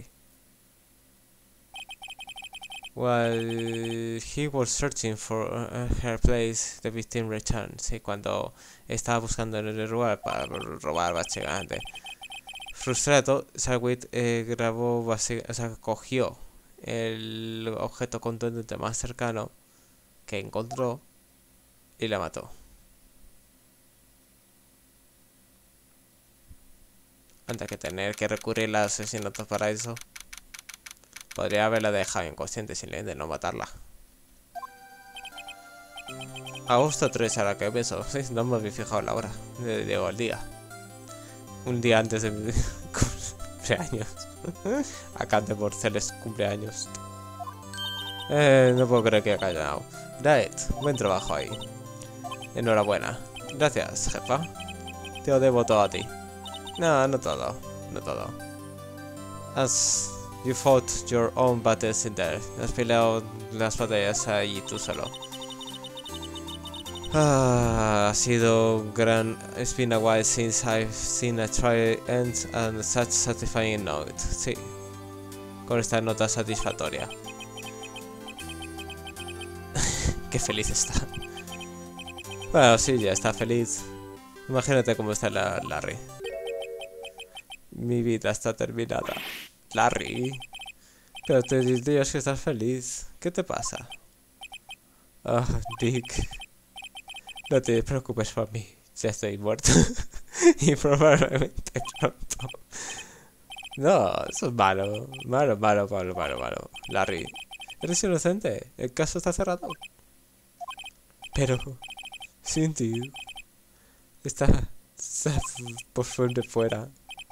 While he was searching for her place, the victim returned. Sí, cuando estaba buscando en el lugar para robar, básicamente. Frustrado, Sagwit cogió el objeto contundente más cercano que encontró y la mató. Antes que tener que recurrir al asesinato para eso, podría haberla dejado inconsciente simplemente no matarla. Agosto 3, a la que pienso, sí, no me había fijado la hora, digo el día. Un día antes de mi cumpleaños. Acá de por serles cumpleaños. No puedo creer que haya ganado. Right, buen trabajo ahí. Enhorabuena. Gracias, jefa. Te lo debo todo a ti. No, no todo. No todo. As you fought your own battles in there. Has peleado las batallas ahí tú solo. Ha sido un gran. It's been a while since I've seen a trial end and such satisfying note. Sí. Con esta nota satisfactoria. Qué feliz está. Bueno, sí, ya está feliz. Imagínate cómo está Larry. Mi vida está terminada. Larry. Pero te dirías que estás feliz. ¿Qué te pasa? Ah, Dick. No te preocupes por mí. Ya estoy muerto. Y probablemente pronto. No, eso es malo. Malo. Larry. Eres inocente. El caso está cerrado. Pero... Cindy... Está por fuera.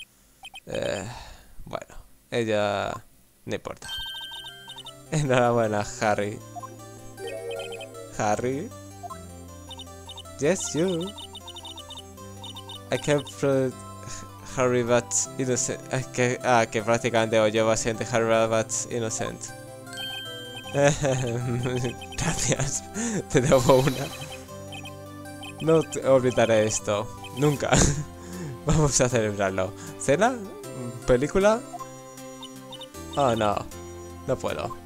Bueno, ella... No importa. Enhorabuena, Harry. Harry? Yes, you. I can't prove Harry Bat's innocent. Que prácticamente o yo bastante Harry Bat's innocent. Gracias. Te debo una. No te olvidaré esto. Nunca. Vamos a celebrarlo. ¿Cena? ¿Película? Oh, no. No puedo.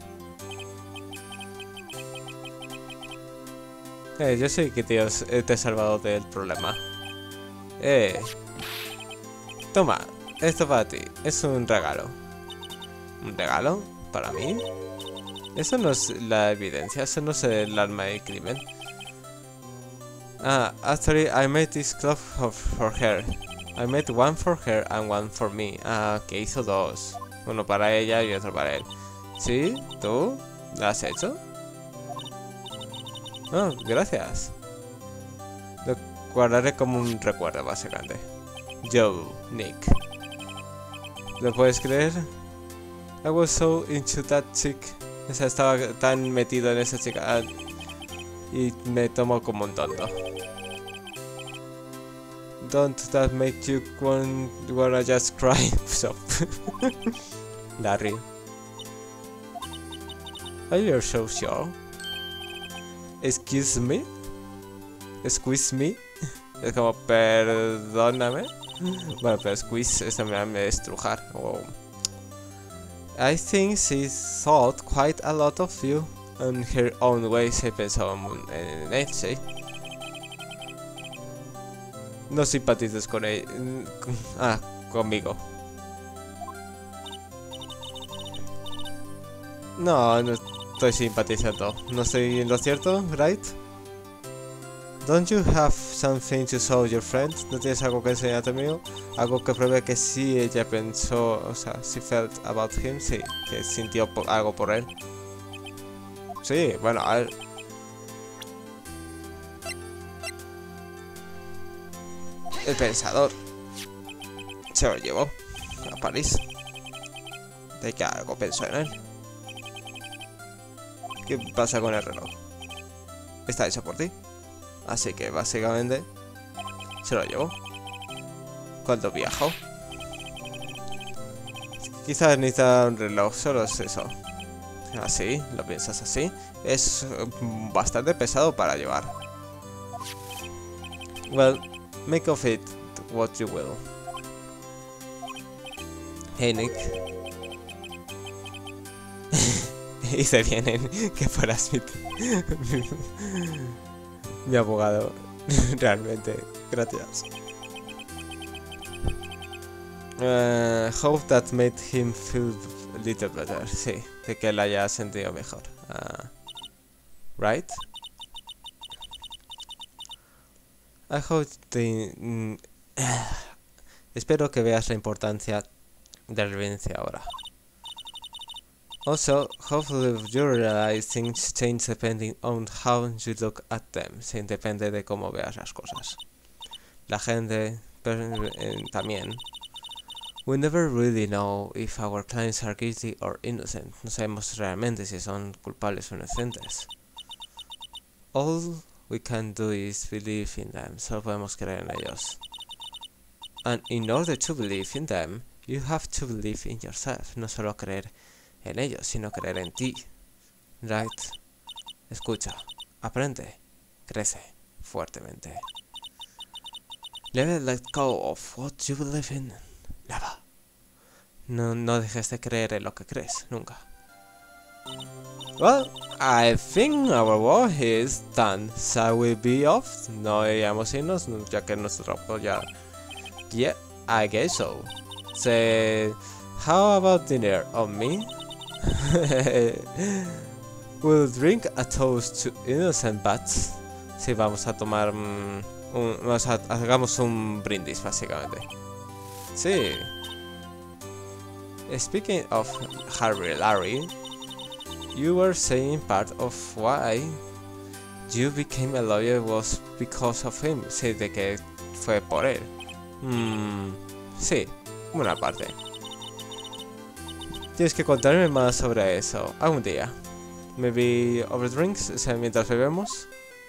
Yo sé que te he salvado del problema. Toma. Esto para ti. Es un regalo. ¿Un regalo? ¿Para mí? Eso no es la evidencia. Eso no es el arma del crimen. Actually, I made this glove for her. I made one for her and one for me. Que hizo dos. Uno para ella y otro para él. ¿Sí? ¿Tú? ¿Lo has hecho? Oh, gracias. Lo guardaré como un recuerdo, básicamente. Joe, Nick. ¿Lo puedes creer? I was so into that chick. O sea, estaba tan metido en esa chica. Y me tomó como un tonto. Don't that make you wanna just cry? So. Larry. Are you so sure? Excuse me? Squeeze me? Es como, perdóname. Bueno, pero squeeze es también estrujar. Wow. I think she thought quite a lot of you. En her own way se pensó en él, sí. No simpatices con él. Conmigo. No, no estoy simpatizando. No estoy en lo cierto, right? Don't you have something to show your friend? ¿No tienes algo que enseñar a tu amigo? Algo que pruebe que sí ella pensó, o sea, she felt about him, sí, que sintió algo por él. Sí, bueno, a ver. El pensador se lo llevó a París. De que algo pensó en él. ¿Qué pasa con el reloj? Está hecho por ti. Así que básicamente se lo llevó. Cuando viajó. Quizás necesita un reloj, solo es eso. Así, lo piensas así. Es bastante pesado para llevar. Well, make of it what you will. Hey Nick. Hice bien en que fueras mi abogado. Realmente, gracias. Hope that made him feel a little better. Sí, de que él haya sentido mejor. Right? I hope espero que veas la importancia de la violencia ahora. Also, hopefully you realize things change depending on how you look at them. Sí, depende de cómo veas las cosas. La gente también. We never really know if our clients are guilty or innocent. No sabemos realmente si son culpables o inocentes. All we can do is believe in them. Solo podemos creer en ellos. And in order to believe in them, you have to believe in yourself. No solo creer en ellos, sino creer en ti. Right? Escucha, aprende, crece fuertemente. Never let go of what you believe in. Never. No dejes de creer en lo que crees, nunca. Well, I think our war is done. Shall we be off? No deberíamos irnos, ya que nuestro trabajo ya... Yeah, I guess so. So, how about dinner on me? We'll drink a toast to innocent bats. Sí, vamos a tomar hagamos un brindis, básicamente. Sí. Speaking of Harry Larry, you were saying part of why you became a lawyer was because of him. Sí, de que fue por él. Sí, una parte. Tienes que contarme más sobre eso algún día. Maybe over drinks, o sea, mientras bebemos.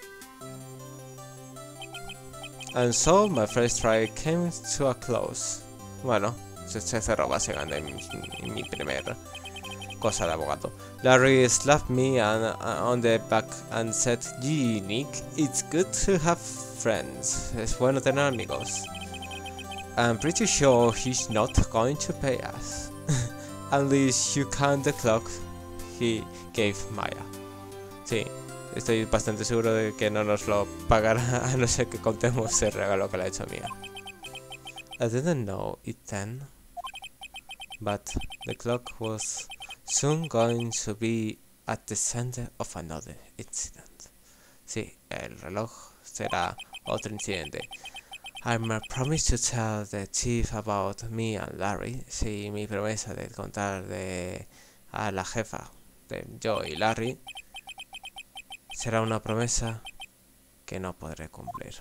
And so my first try came to a close. Bueno, se cerró básicamente en mi primer cosa de abogado. Larry slapped me on the back and said, "Gee, Nick, it's good to have friends. Es bueno tener amigos. I'm pretty sure he's not going to pay us. Unless you count the clock he gave Maya." Sí, estoy bastante seguro de que no nos lo pagará a no ser que contemos el regalo que le ha hecho Mia. I didn't know it then, but the clock was soon going to be at the center of another incident. Sí, el reloj será otro incidente. I promised to tell the chief about me and Larry. Sí, mi promesa de contar a la jefa de yo y Larry será una promesa que no podré cumplir.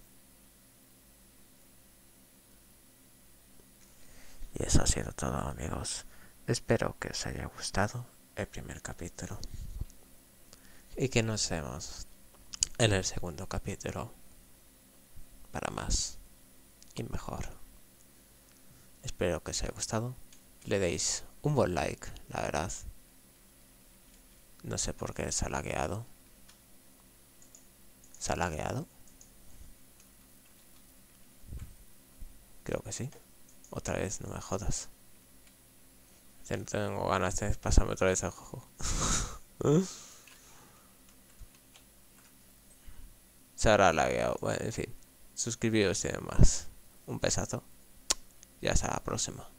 Y eso ha sido todo, amigos. Espero que os haya gustado el primer capítulo y que nos vemos en el segundo capítulo para más y mejor. Espero que os haya gustado. Le deis un buen like, la verdad. No sé por qué se ha lagueado. ¿Se ha lagueado? Creo que sí. Otra vez, no me jodas. Ya no tengo ganas de pasarme otra vez al juego. Se habrá lagueado. Bueno, en fin. Suscribiros y demás. Un besazo. Y hasta la próxima.